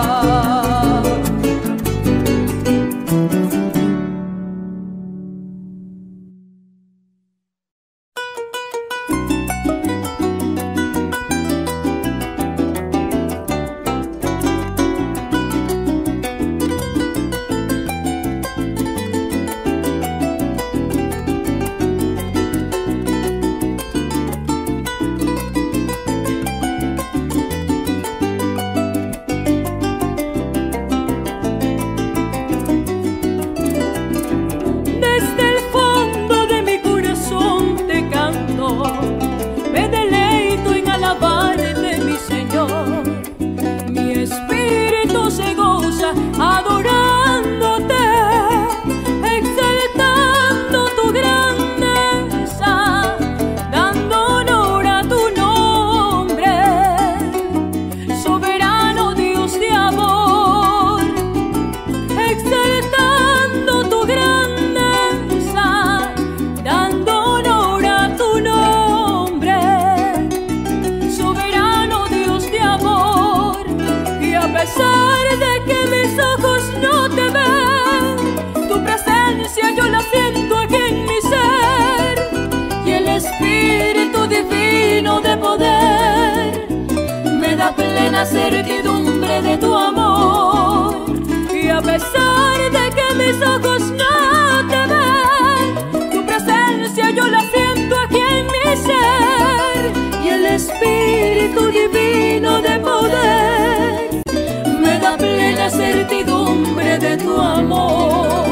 Plena certidumbre de tu amor, y a pesar de que mis ojos no te ven, tu presencia yo la siento aquí en mi ser, y el Espíritu divino de poder me da plena certidumbre de tu amor.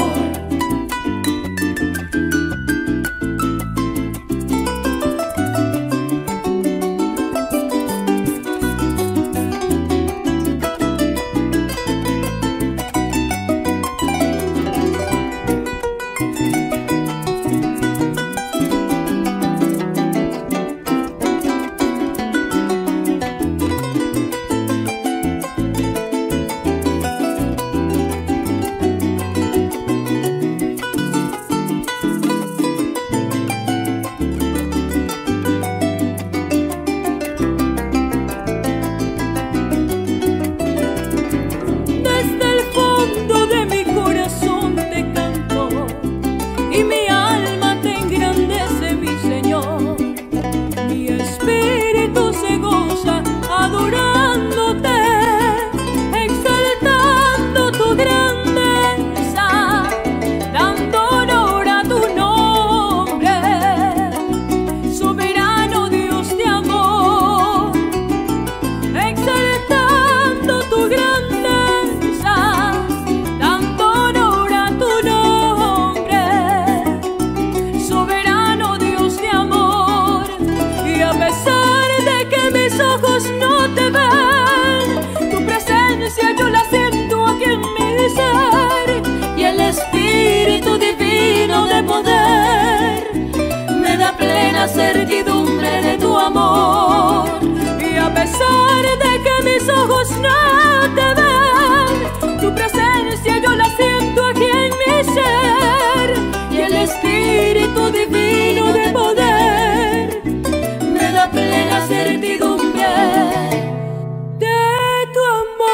Certidumbre de tu amor, y a pesar de que mis ojos no te ven, tu presencia yo la siento aquí en mi ser, y el Espíritu divino de poder me da plena certidumbre de tu amor.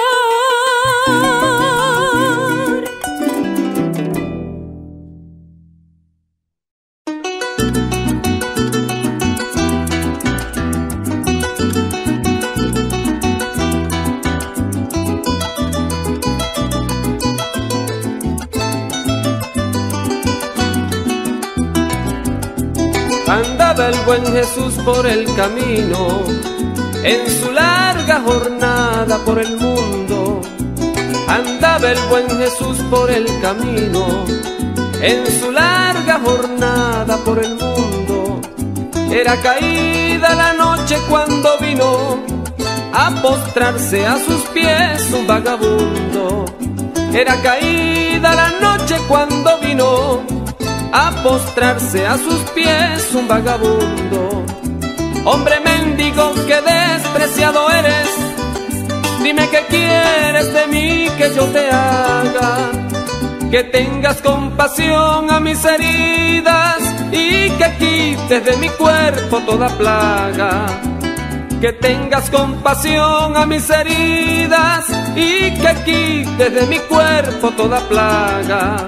Andaba el buen Jesús por el camino, en su larga jornada por el mundo. Andaba el buen Jesús por el camino, en su larga jornada por el mundo. Era caída la noche cuando vino a postrarse a sus pies un vagabundo. Era caída la noche cuando vino a postrarse a sus pies un vagabundo. Hombre mendigo, que despreciado eres, dime qué quieres de mí que yo te haga. Que tengas compasión a mis heridas y que quites de mi cuerpo toda plaga. Que tengas compasión a mis heridas y que quites de mi cuerpo toda plaga.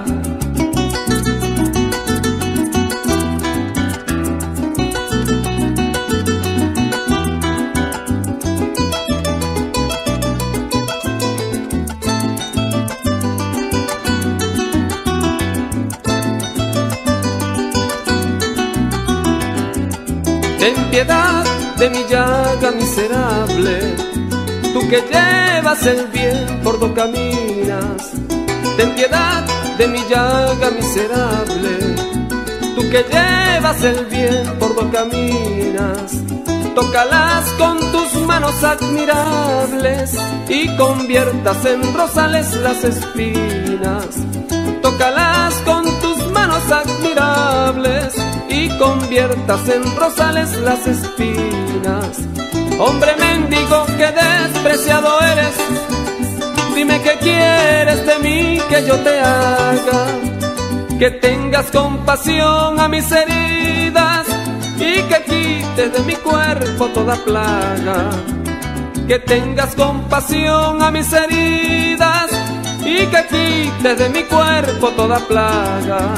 Ten piedad de mi llaga miserable, tú que llevas el bien por do caminas. Ten piedad de mi llaga miserable, tú que llevas el bien por do caminas. Tócalas con tus manos admirables y conviertas en rosales las espinas. Tócalas con tus manos admirables y conviertas en rosales las espinas. Hombre mendigo, que despreciado eres, dime qué quieres de mí que yo te haga. Que tengas compasión a mis heridas y que quites de mi cuerpo toda plaga. Que tengas compasión a mis heridas y que quites de mi cuerpo toda plaga.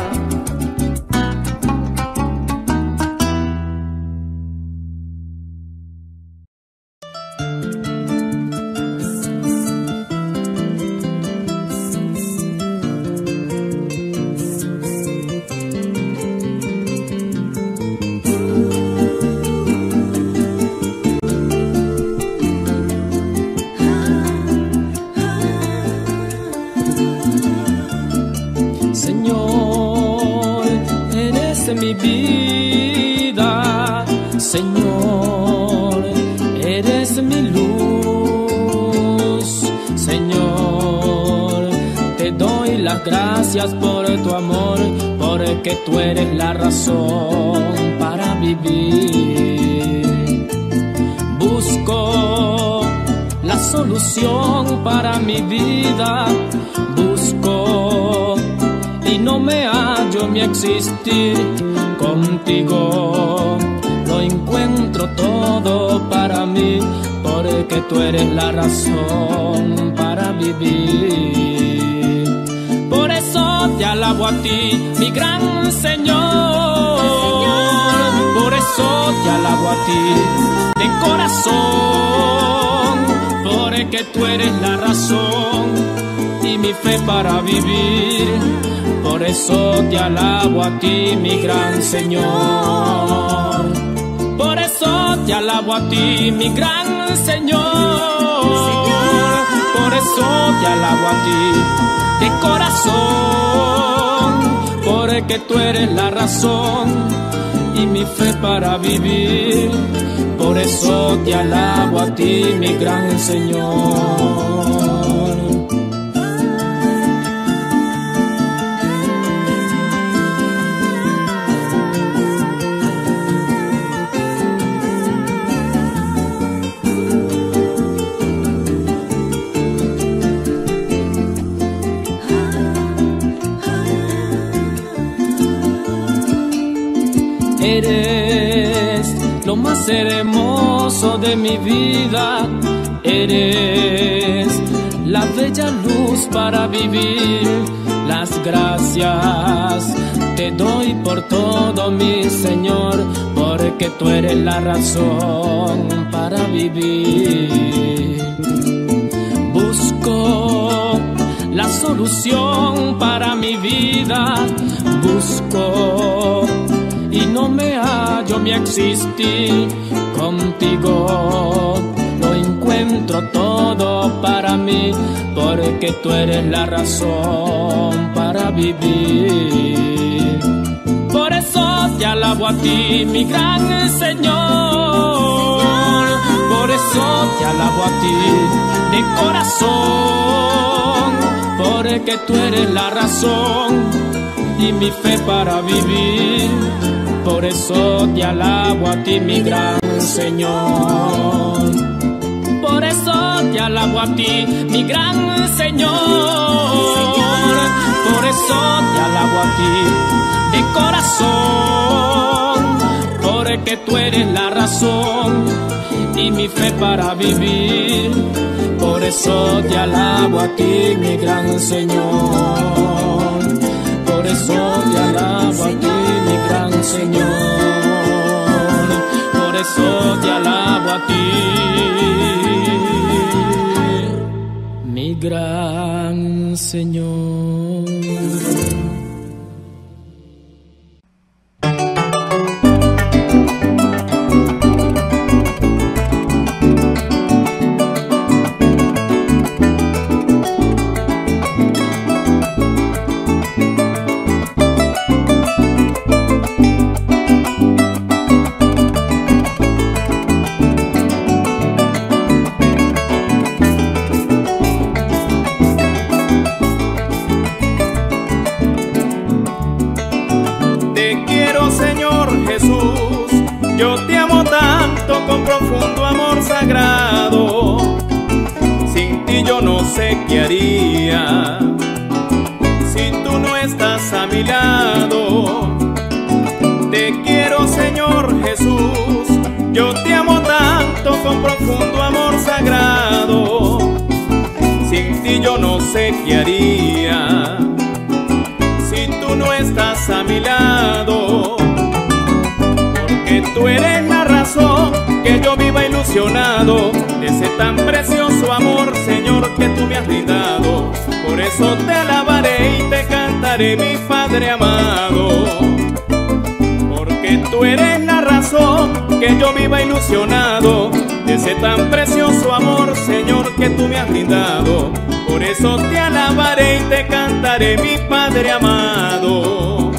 Mi vida, Señor, eres mi luz. Señor, te doy las gracias por tu amor, porque tú eres la razón para vivir. Busco la solución para mi vida, busco y no me hallo mi existir. Contigo lo encuentro todo para mí, porque tú eres la razón para vivir. Por eso te alabo a ti, mi gran Señor. Por eso te alabo a ti de corazón, porque tú eres la razón y mi fe para vivir. Por eso te alabo a ti, mi gran Señor. Por eso te alabo a ti, mi gran Señor. Por eso te alabo a ti de corazón, porque tú eres la razón y mi fe para vivir. Por eso te alabo a ti, mi gran Señor. Eres lo más hermoso de mi vida, eres la bella luz para vivir. Las gracias te doy por todo, mi Señor, porque tú eres la razón para vivir. Busco la solución para mi vida, busco y no me hallo mi existir. Contigo lo encuentro todo para mí, porque tú eres la razón para vivir. Por eso te alabo a ti, mi gran Señor. Por eso te alabo a ti de corazón, porque tú eres la razón y mi fe para vivir. Por eso te alabo a ti, mi gran Señor. Por eso te alabo a ti, mi gran Señor. Por eso te alabo a ti de corazón, porque tú eres la razón y mi fe para vivir. Por eso te alabo a ti, mi gran Señor. Por eso te alabo a ti, mi gran Señor. Por eso te alabo a ti, mi gran Señor. Con profundo amor sagrado, sin ti yo no sé qué haría, si tú no estás a mi lado. Te quiero, Señor Jesús, yo te amo tanto con profundo amor sagrado, sin ti yo no sé qué haría, si tú no estás a mi lado, porque tú eres la razón que yo viva ilusionado de ese tan precioso amor, Señor, que tú me has brindado. Por eso te alabaré y te cantaré, mi Padre amado, porque tú eres la razón que yo viva ilusionado de ese tan precioso amor, Señor, que tú me has brindado. Por eso te alabaré y te cantaré, mi Padre amado.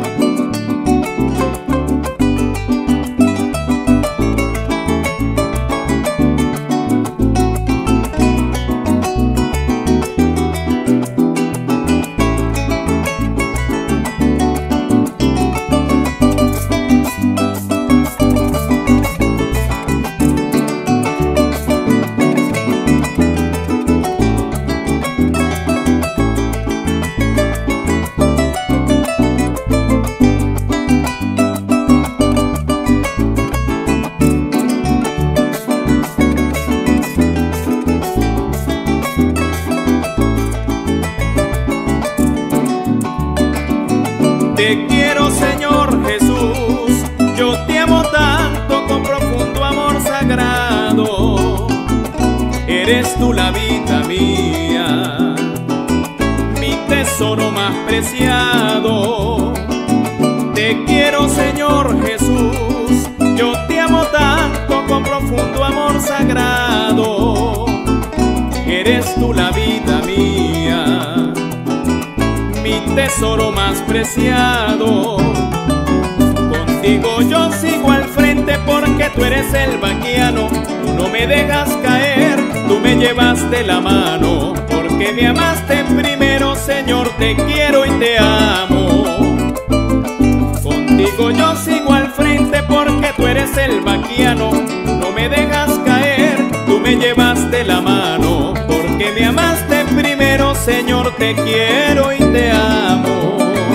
Te quiero, Señor Jesús, yo te amo tanto con profundo amor sagrado. Eres tú la vida mía, mi tesoro más preciado. Te quiero, Señor Jesús, yo te amo tanto con profundo amor sagrado. Eres tú la vida mía, mi tesoro más preciado. Contigo yo sigo al frente porque tú eres el vaquiano. Tú no me dejas caer, tú me llevas de la mano, porque me amaste primero, Señor, te quiero y te amo. Contigo yo sigo al frente porque tú eres el vaquiano. Tú no me dejas caer, tú me llevas de la mano, porque me amaste primero, Señor, te quiero y te amo.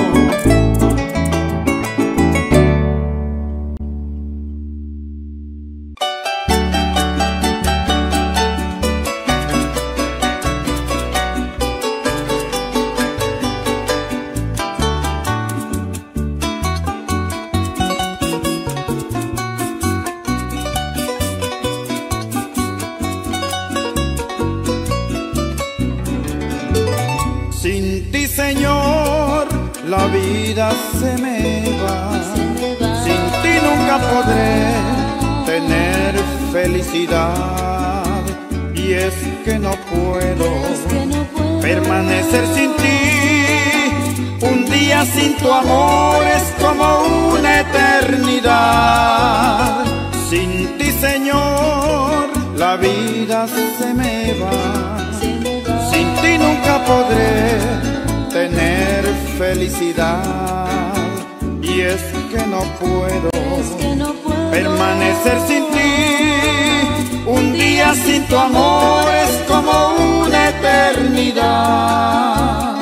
Sin ti, Señor, la vida se me va. Sin ti nunca podré tener felicidad. Y es que no puedo permanecer sin ti. Un día sin tu amor es como una eternidad. Sin ti, Señor, la vida se me va. Sin ti nunca podré tener felicidad. Y es que no puedo Permanecer sin ti, un día sin tu amor es como una eternidad.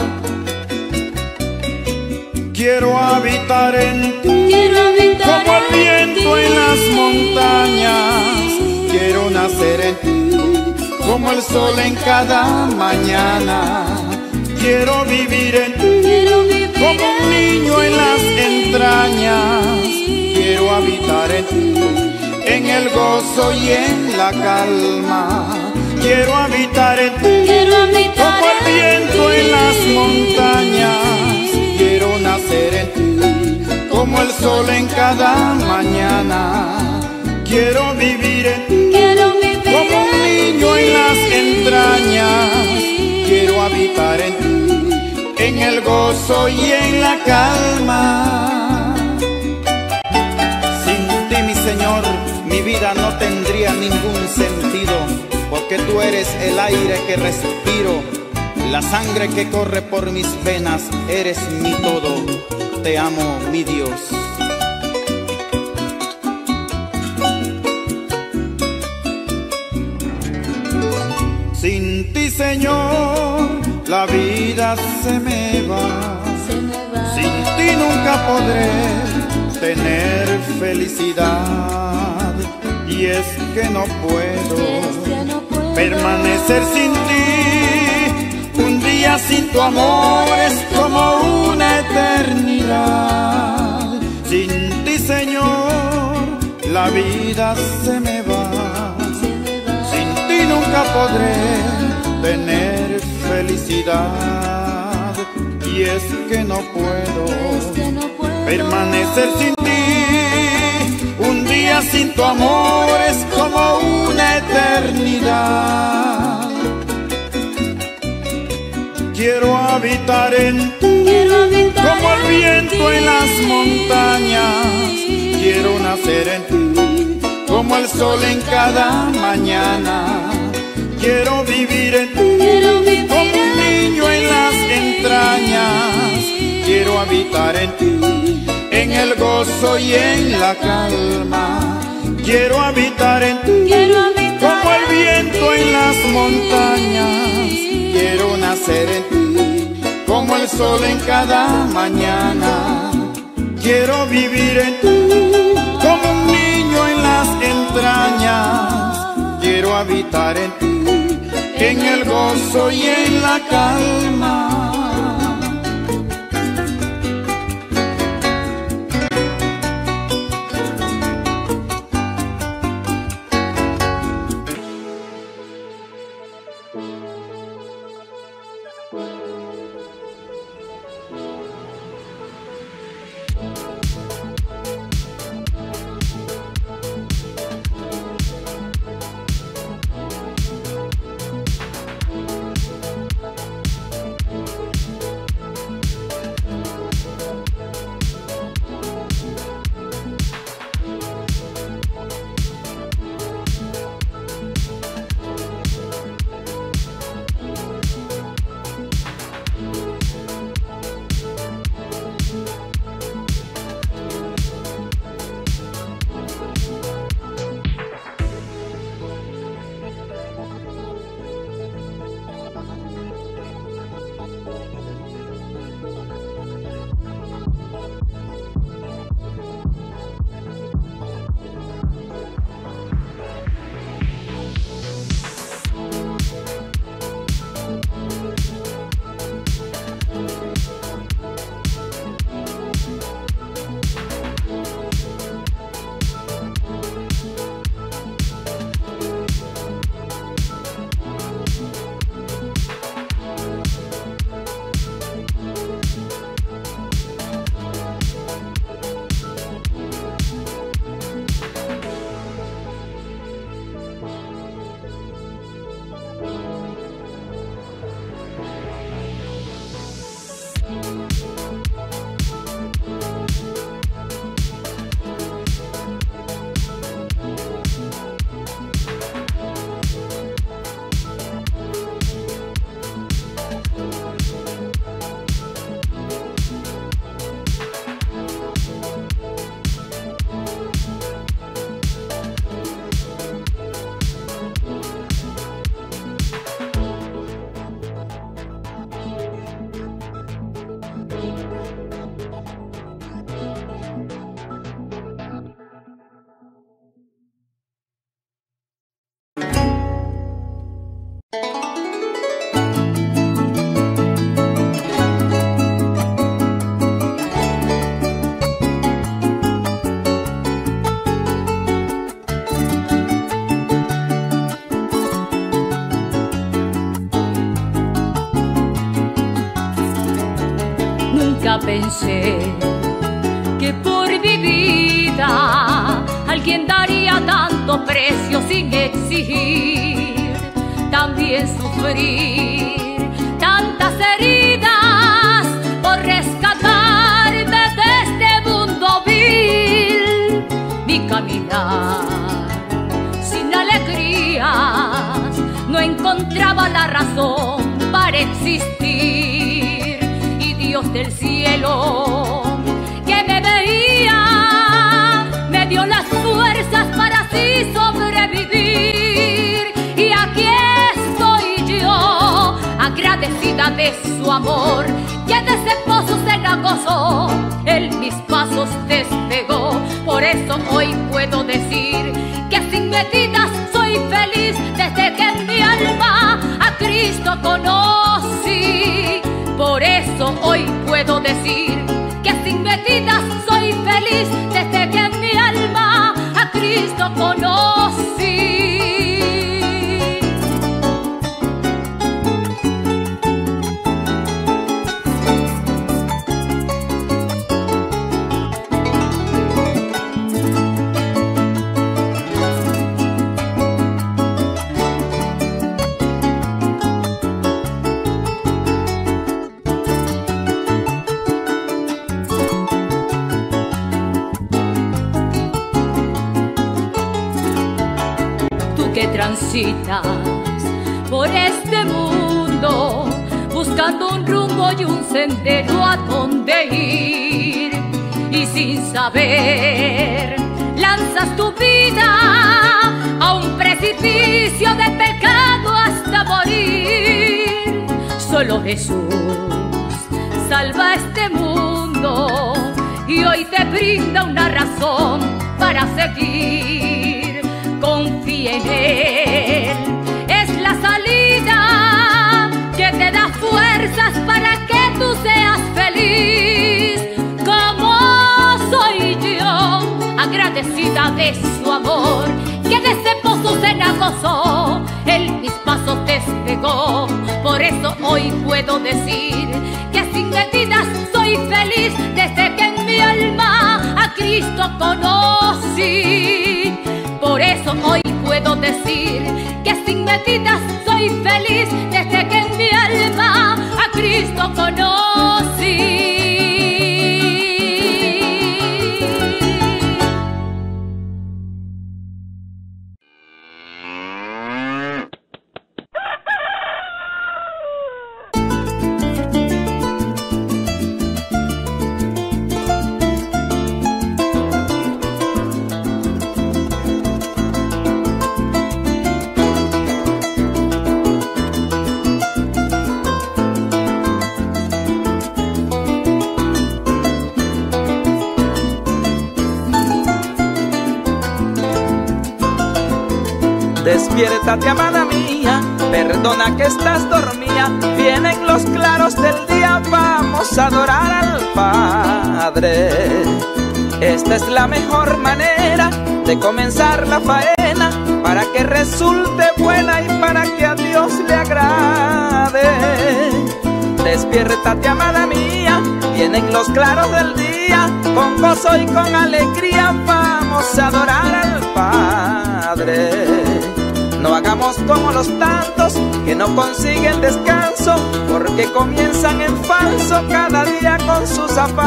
Quiero habitar en ti, quiero habitar como el viento en, en las montañas. Quiero nacer en ti, como el sol en cada mañana. Quiero vivir en ti, quiero vivir como un niño en las entrañas. Quiero habitar en ti, en el gozo y en la calma. Quiero habitar en ti, quiero habitar como el viento en las montañas. Quiero nacer en ti, como el sol en cada mañana. Quiero vivir en ti, quiero vivir como un niño en las entrañas. Quiero habitar en ti, en el gozo y en la calma. Sin ti, mi Señor, mi vida no tendría ningún sentido, porque tú eres el aire que respiro, la sangre que corre por mis venas. Eres mi todo. Te amo, mi Dios. Sin ti, Señor, la vida se me va. se me va. Sin ti nunca podré tener felicidad. Y es que no puedo Es que no puedo permanecer sin ti. Un día sin tu amor es como una eternidad. Sin ti, Señor, la vida se me va. se me va. Sin ti nunca podré tener felicidad. Y es que no puedo Es que no puedo permanecer sin ti. Un día sin tu amor es como una eternidad. Quiero habitar en ti, quiero habitar como el viento en las montañas. Quiero nacer en ti, como el sol en cada mañana. Quiero vivir en ti, quiero vivir como un niño en las entrañas. Quiero habitar en ti, en el gozo y en la calma. Quiero habitar en ti, quiero habitar como el viento en las montañas. Quiero nacer en ti, como el sol en cada mañana. Quiero vivir en ti, como un niño en las entrañas. Quiero habitar en ti, en el gozo y en la calma. Nunca pensé que por mi vida alguien daría tanto precio sin exigir. También sufrir tantas heridas por rescatarme de este mundo vil. Mi caminar sin alegrías, no encontraba la razón para existir. Y Dios del cielo que me veía me dio las fuerzas para así sobrevivir. Y aquí estoy yo, agradecida de su amor, que de ese pozo se gozó, él mis pasos despegó. Por eso hoy puedo decir que sin medidas soy feliz, desde que en mi alma a Cristo conocí. Por eso hoy puedo decir que sin medidas soy feliz, desde que en mi alma a Cristo conocí. Que transitas por este mundo buscando un rumbo y un sendero a donde ir, y sin saber lanzas tu vida a un precipicio de pecado hasta morir. Solo Jesús salva este mundo y hoy te brinda una razón para seguir. Confía en Él, es la salida que te da fuerzas para que tú seas feliz. Como soy yo, agradecida de su amor, que de ese pozo se gozó, él mis pasos despegó. Por eso hoy puedo decir que sin medidas soy feliz, desde que en mi alma a Cristo conocí. Por eso hoy puedo decir que sin medidas soy feliz, desde que en mi alma a Cristo conocí. Despiértate, amada mía, perdona que estás dormida. Vienen los claros del día, vamos a adorar al Padre. Esta es la mejor manera de comenzar la faena, para que resulte buena y para que a Dios le agrade. Despiértate, amada mía, vienen los claros del día, con gozo y con alegría vamos a adorar al Padre. No hagamos como los tantos que no consiguen descanso, porque comienzan en falso cada día con sus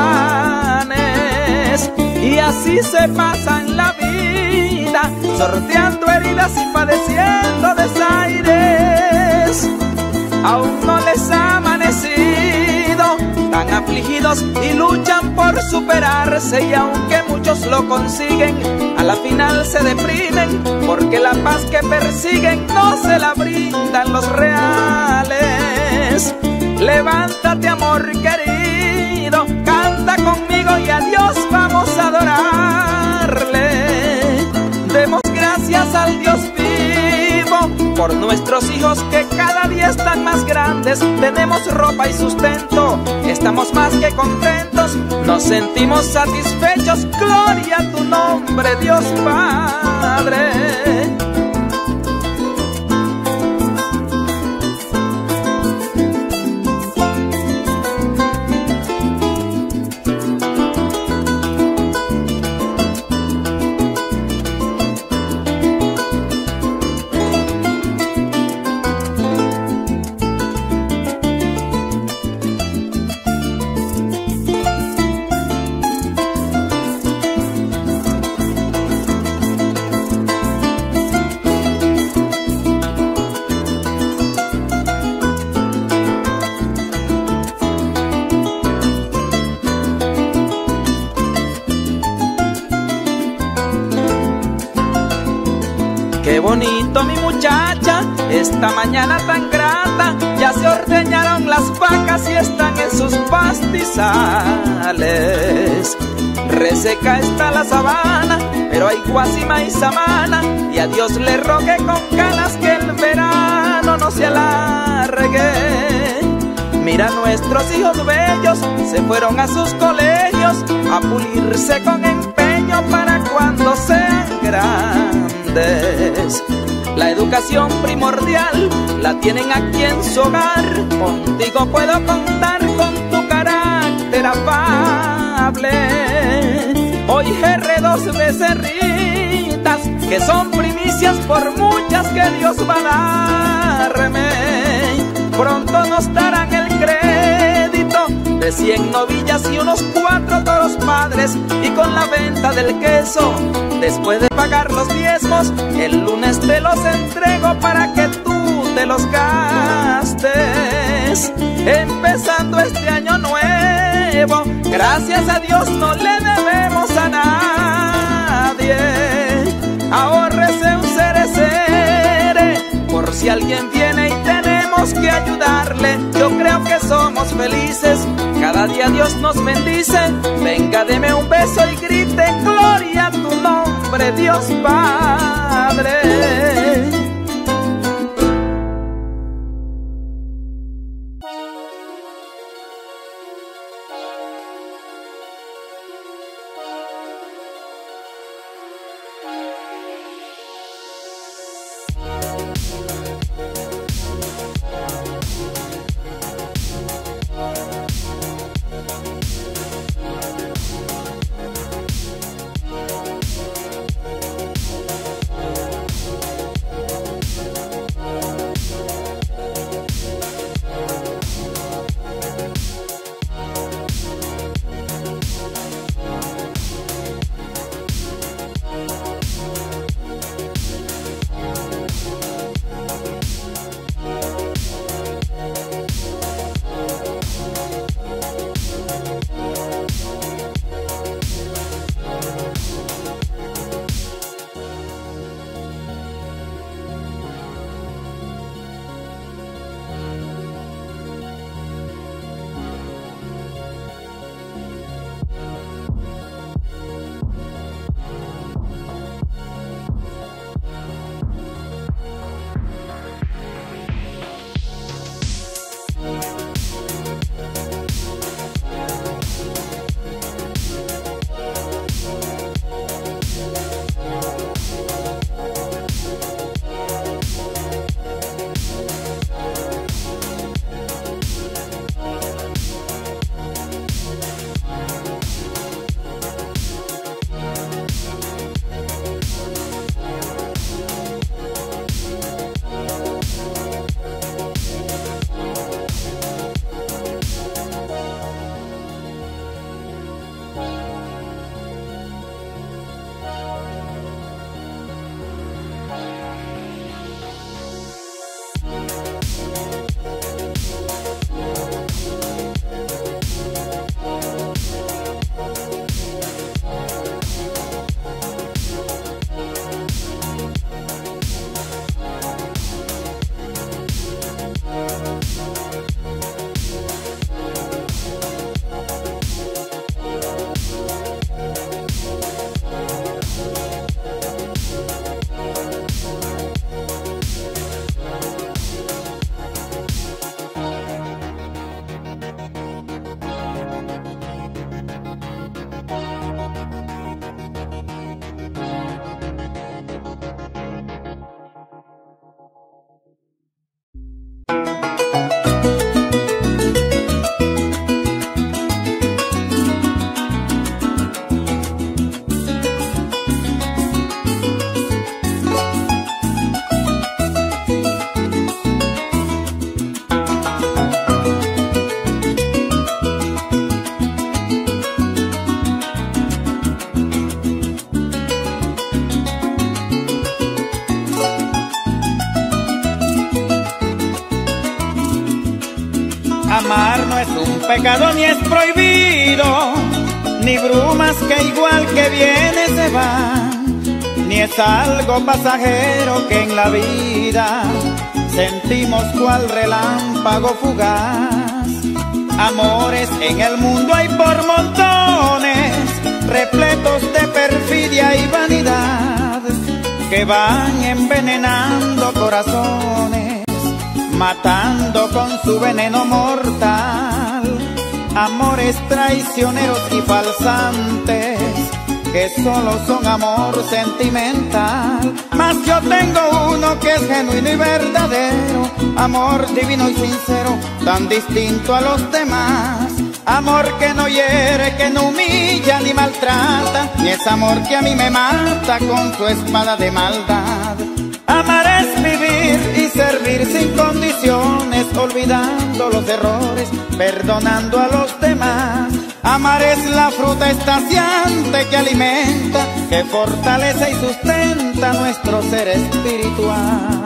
afanes. Y así se pasan la vida, sorteando heridas y padeciendo desaires. Aún no les ha amanecido, tan afligidos y luchan por superarse. Y aunque muchos lo consiguen, a la final se deprimen, porque la paz que persiguen no se la brindan los reales. Levántate, amor querido, canta conmigo y a Dios vamos a adorarle. Demos gracias al Dios vivo por nuestros hijos que cada día están más grandes. Tenemos ropa y sustento, estamos más que contentos, nos sentimos satisfechos. Gloria a tu nombre, Dios Padre. esta mañana tan grata ya se ordeñaron las vacas y están en sus pastizales. Reseca está la sabana, pero hay guasima y samana, y a Dios le rogué con ganas que el verano no se alargue. Mira, nuestros hijos bellos se fueron a sus colegios a pulirse con empeño para cuando sean grandes. La educación primordial la tienen aquí en su hogar. Contigo puedo contar con tu carácter afable. Hoy gerré dos becerritas que son primicias por muchas que Dios va a darme. Pronto nos darán el crédito de cien novillas y unos cuatro toros padres, y con la venta del queso, después de pagar los diezmos, el lunes te los entrego para que tú te los gastes. Empezando este año nuevo, gracias a Dios no le debemos a nadie. Ahórrese un cerecere por si alguien viene y tenemos que ayudarle. Yo creo que somos felices, cada día Dios nos bendice. Venga, deme un beso y grite gloria a tu nombre, Dios Padre. Amar no es un pecado ni es prohibido, ni brumas que igual que viene se van, ni es algo pasajero que en la vida sentimos cual relámpago fugaz. Amores en el mundo hay por montones, repletos de perfidia y vanidad, que van envenenando corazones, matando con su veneno mortal. Amores traicioneros y falsantes, que solo son amor sentimental. Mas yo tengo uno que es genuino y verdadero, amor divino y sincero, tan distinto a los demás. Amor que no hiere, que no humilla ni maltrata, ni es amor que a mí me mata con su espada de maldad. Amar es vivir y servir sin condiciones, olvidando los errores, perdonando a los demás. Amar es la fruta estaciante que alimenta, que fortalece y sustenta nuestro ser espiritual.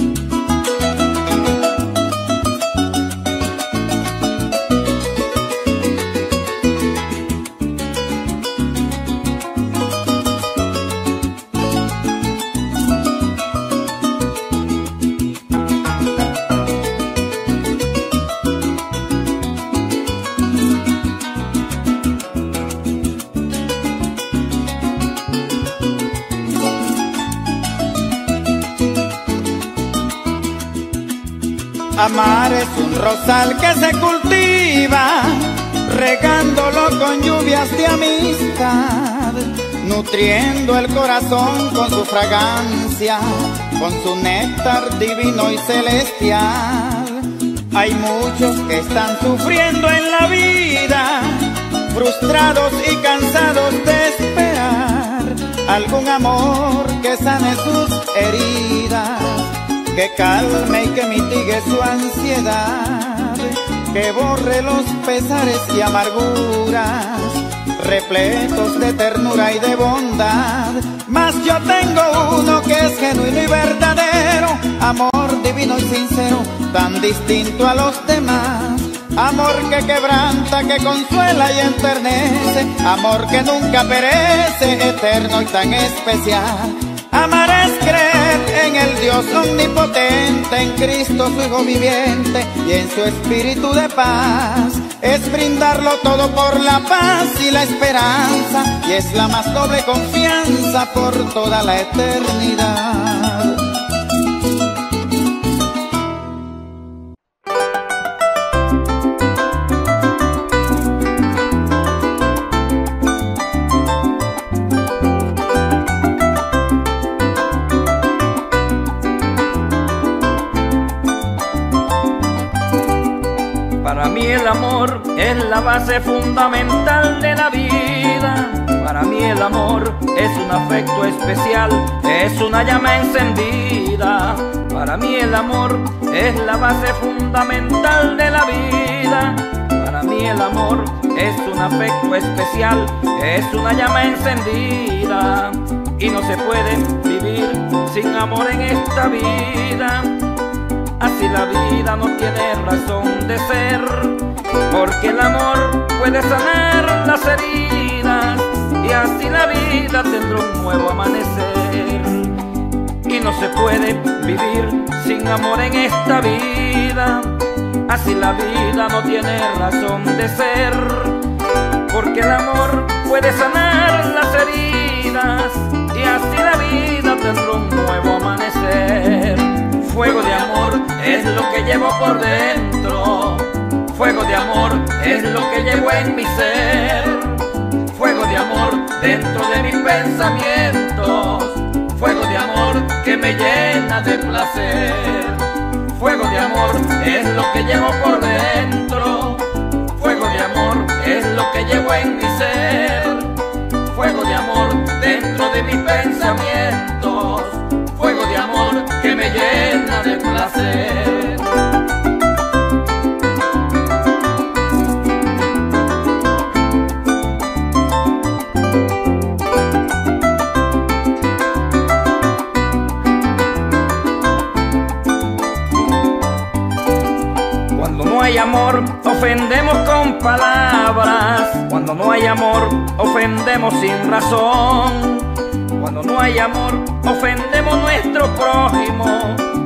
Amar es un rosal que se cultiva, regándolo con lluvias de amistad, nutriendo el corazón con su fragancia, con su néctar divino y celestial. Hay muchos que están sufriendo en la vida, frustrados y cansados de esperar algún amor que sane sus heridas, que calme y que mitigue su ansiedad, que borre los pesares y amarguras, repletos de ternura y de bondad. Mas yo tengo uno que es genuino y verdadero, amor divino y sincero, tan distinto a los demás. Amor que quebranta, que consuela y enternece, amor que nunca perece, eterno y tan especial. Amar es creer en el Dios omnipotente, en Cristo su Hijo viviente y en su espíritu de paz. Es brindarlo todo por la paz y la esperanza, y es la más noble confianza por toda la eternidad. Para mí el amor es la base fundamental de la vida. Para mí el amor es un afecto especial, es una llama encendida. Para mí el amor es la base fundamental de la vida. Para mí el amor es un afecto especial, es una llama encendida. Y no se puede vivir sin amor en esta vida. Así la vida no tiene razón de ser, porque el amor puede sanar las heridas, y así la vida tendrá un nuevo amanecer. Y no se puede vivir sin amor en esta vida. Así la vida no tiene razón de ser, porque el amor puede sanar las heridas, y así la vida tendrá un nuevo amanecer. Fuego de amor es lo que llevo por dentro, fuego de amor es lo que llevo en mi ser. Fuego de amor dentro de mis pensamientos, fuego de amor que me llena de placer. Fuego de amor es lo que llevo por dentro, fuego de amor es lo que llevo en mi ser. Fuego de amor dentro de mis pensamientos, fuego de amor que me llena de placer. Cuando no hay amor, ofendemos con palabras. Cuando no hay amor, ofendemos sin razón. Cuando no hay amor, ofendemos nuestro prójimo. Cuando no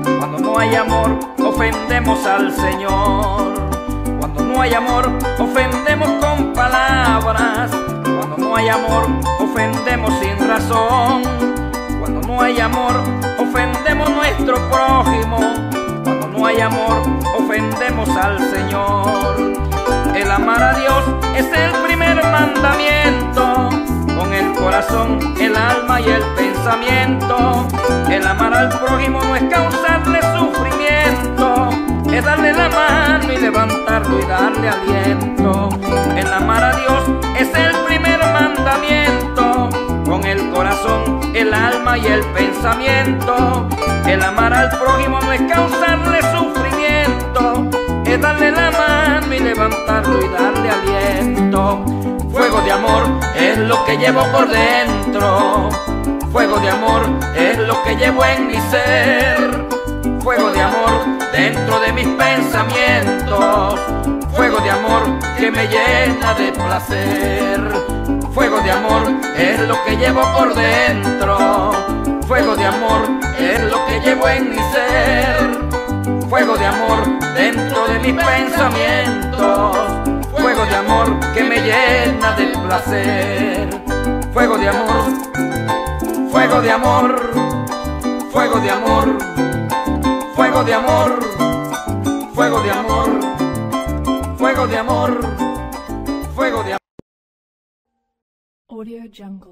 no hay amor, ofendemos al Señor. Cuando no hay amor, ofendemos con palabras. Cuando no hay amor, ofendemos sin razón. Cuando no hay amor, ofendemos nuestro prójimo. Cuando no hay amor, ofendemos al Señor. El amar a Dios es el primer mandamiento, con el corazón, el alma y el pensamiento. El amar al prójimo no es causarle sufrimiento, es darle la mano y levantarlo y darle aliento. El amar a Dios es el primer mandamiento, con el corazón, el alma y el pensamiento. El amar al prójimo no es causarle sufrimiento, es darle la mano y levantarlo y darle aliento. Fuego de amor es lo que llevo por dentro, fuego de amor es lo que llevo en mi ser. Fuego de amor dentro de mis pensamientos, fuego de amor que me llena de placer. Fuego de amor es lo que llevo por dentro, fuego de amor es lo que llevo en mi ser. Fuego de amor dentro de mis pensamientos, fuego de amor que me llena de placer. Fuego de amor, fuego de amor, fuego de amor, fuego de amor, fuego de amor, fuego de amor, fuego de amor. Audio Jungle.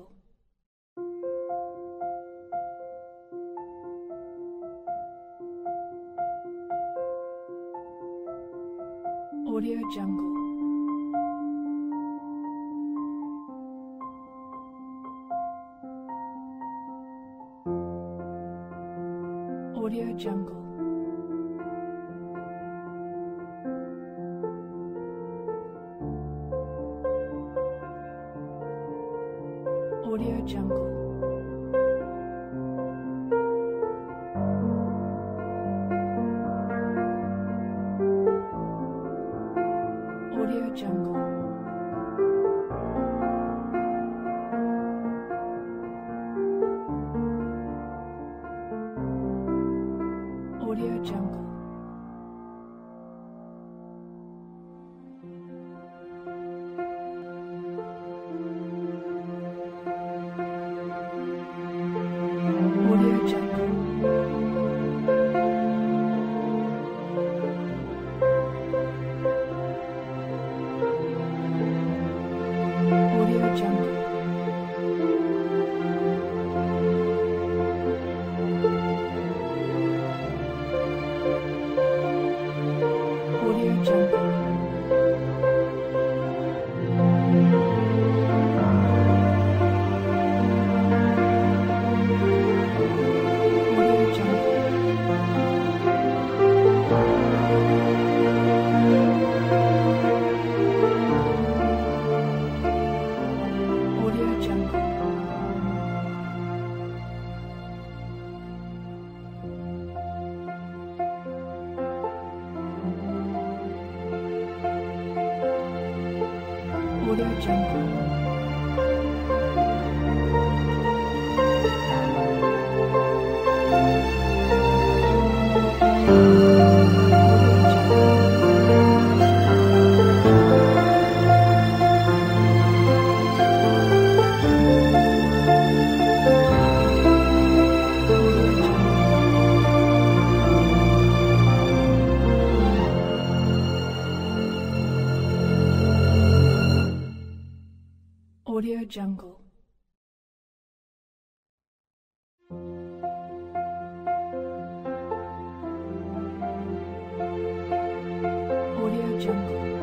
Audio Jungle. Audio Jungle. Audio Jungle. Audio Jungle. Audio Jungle. Audio Jungle. Audio Jungle.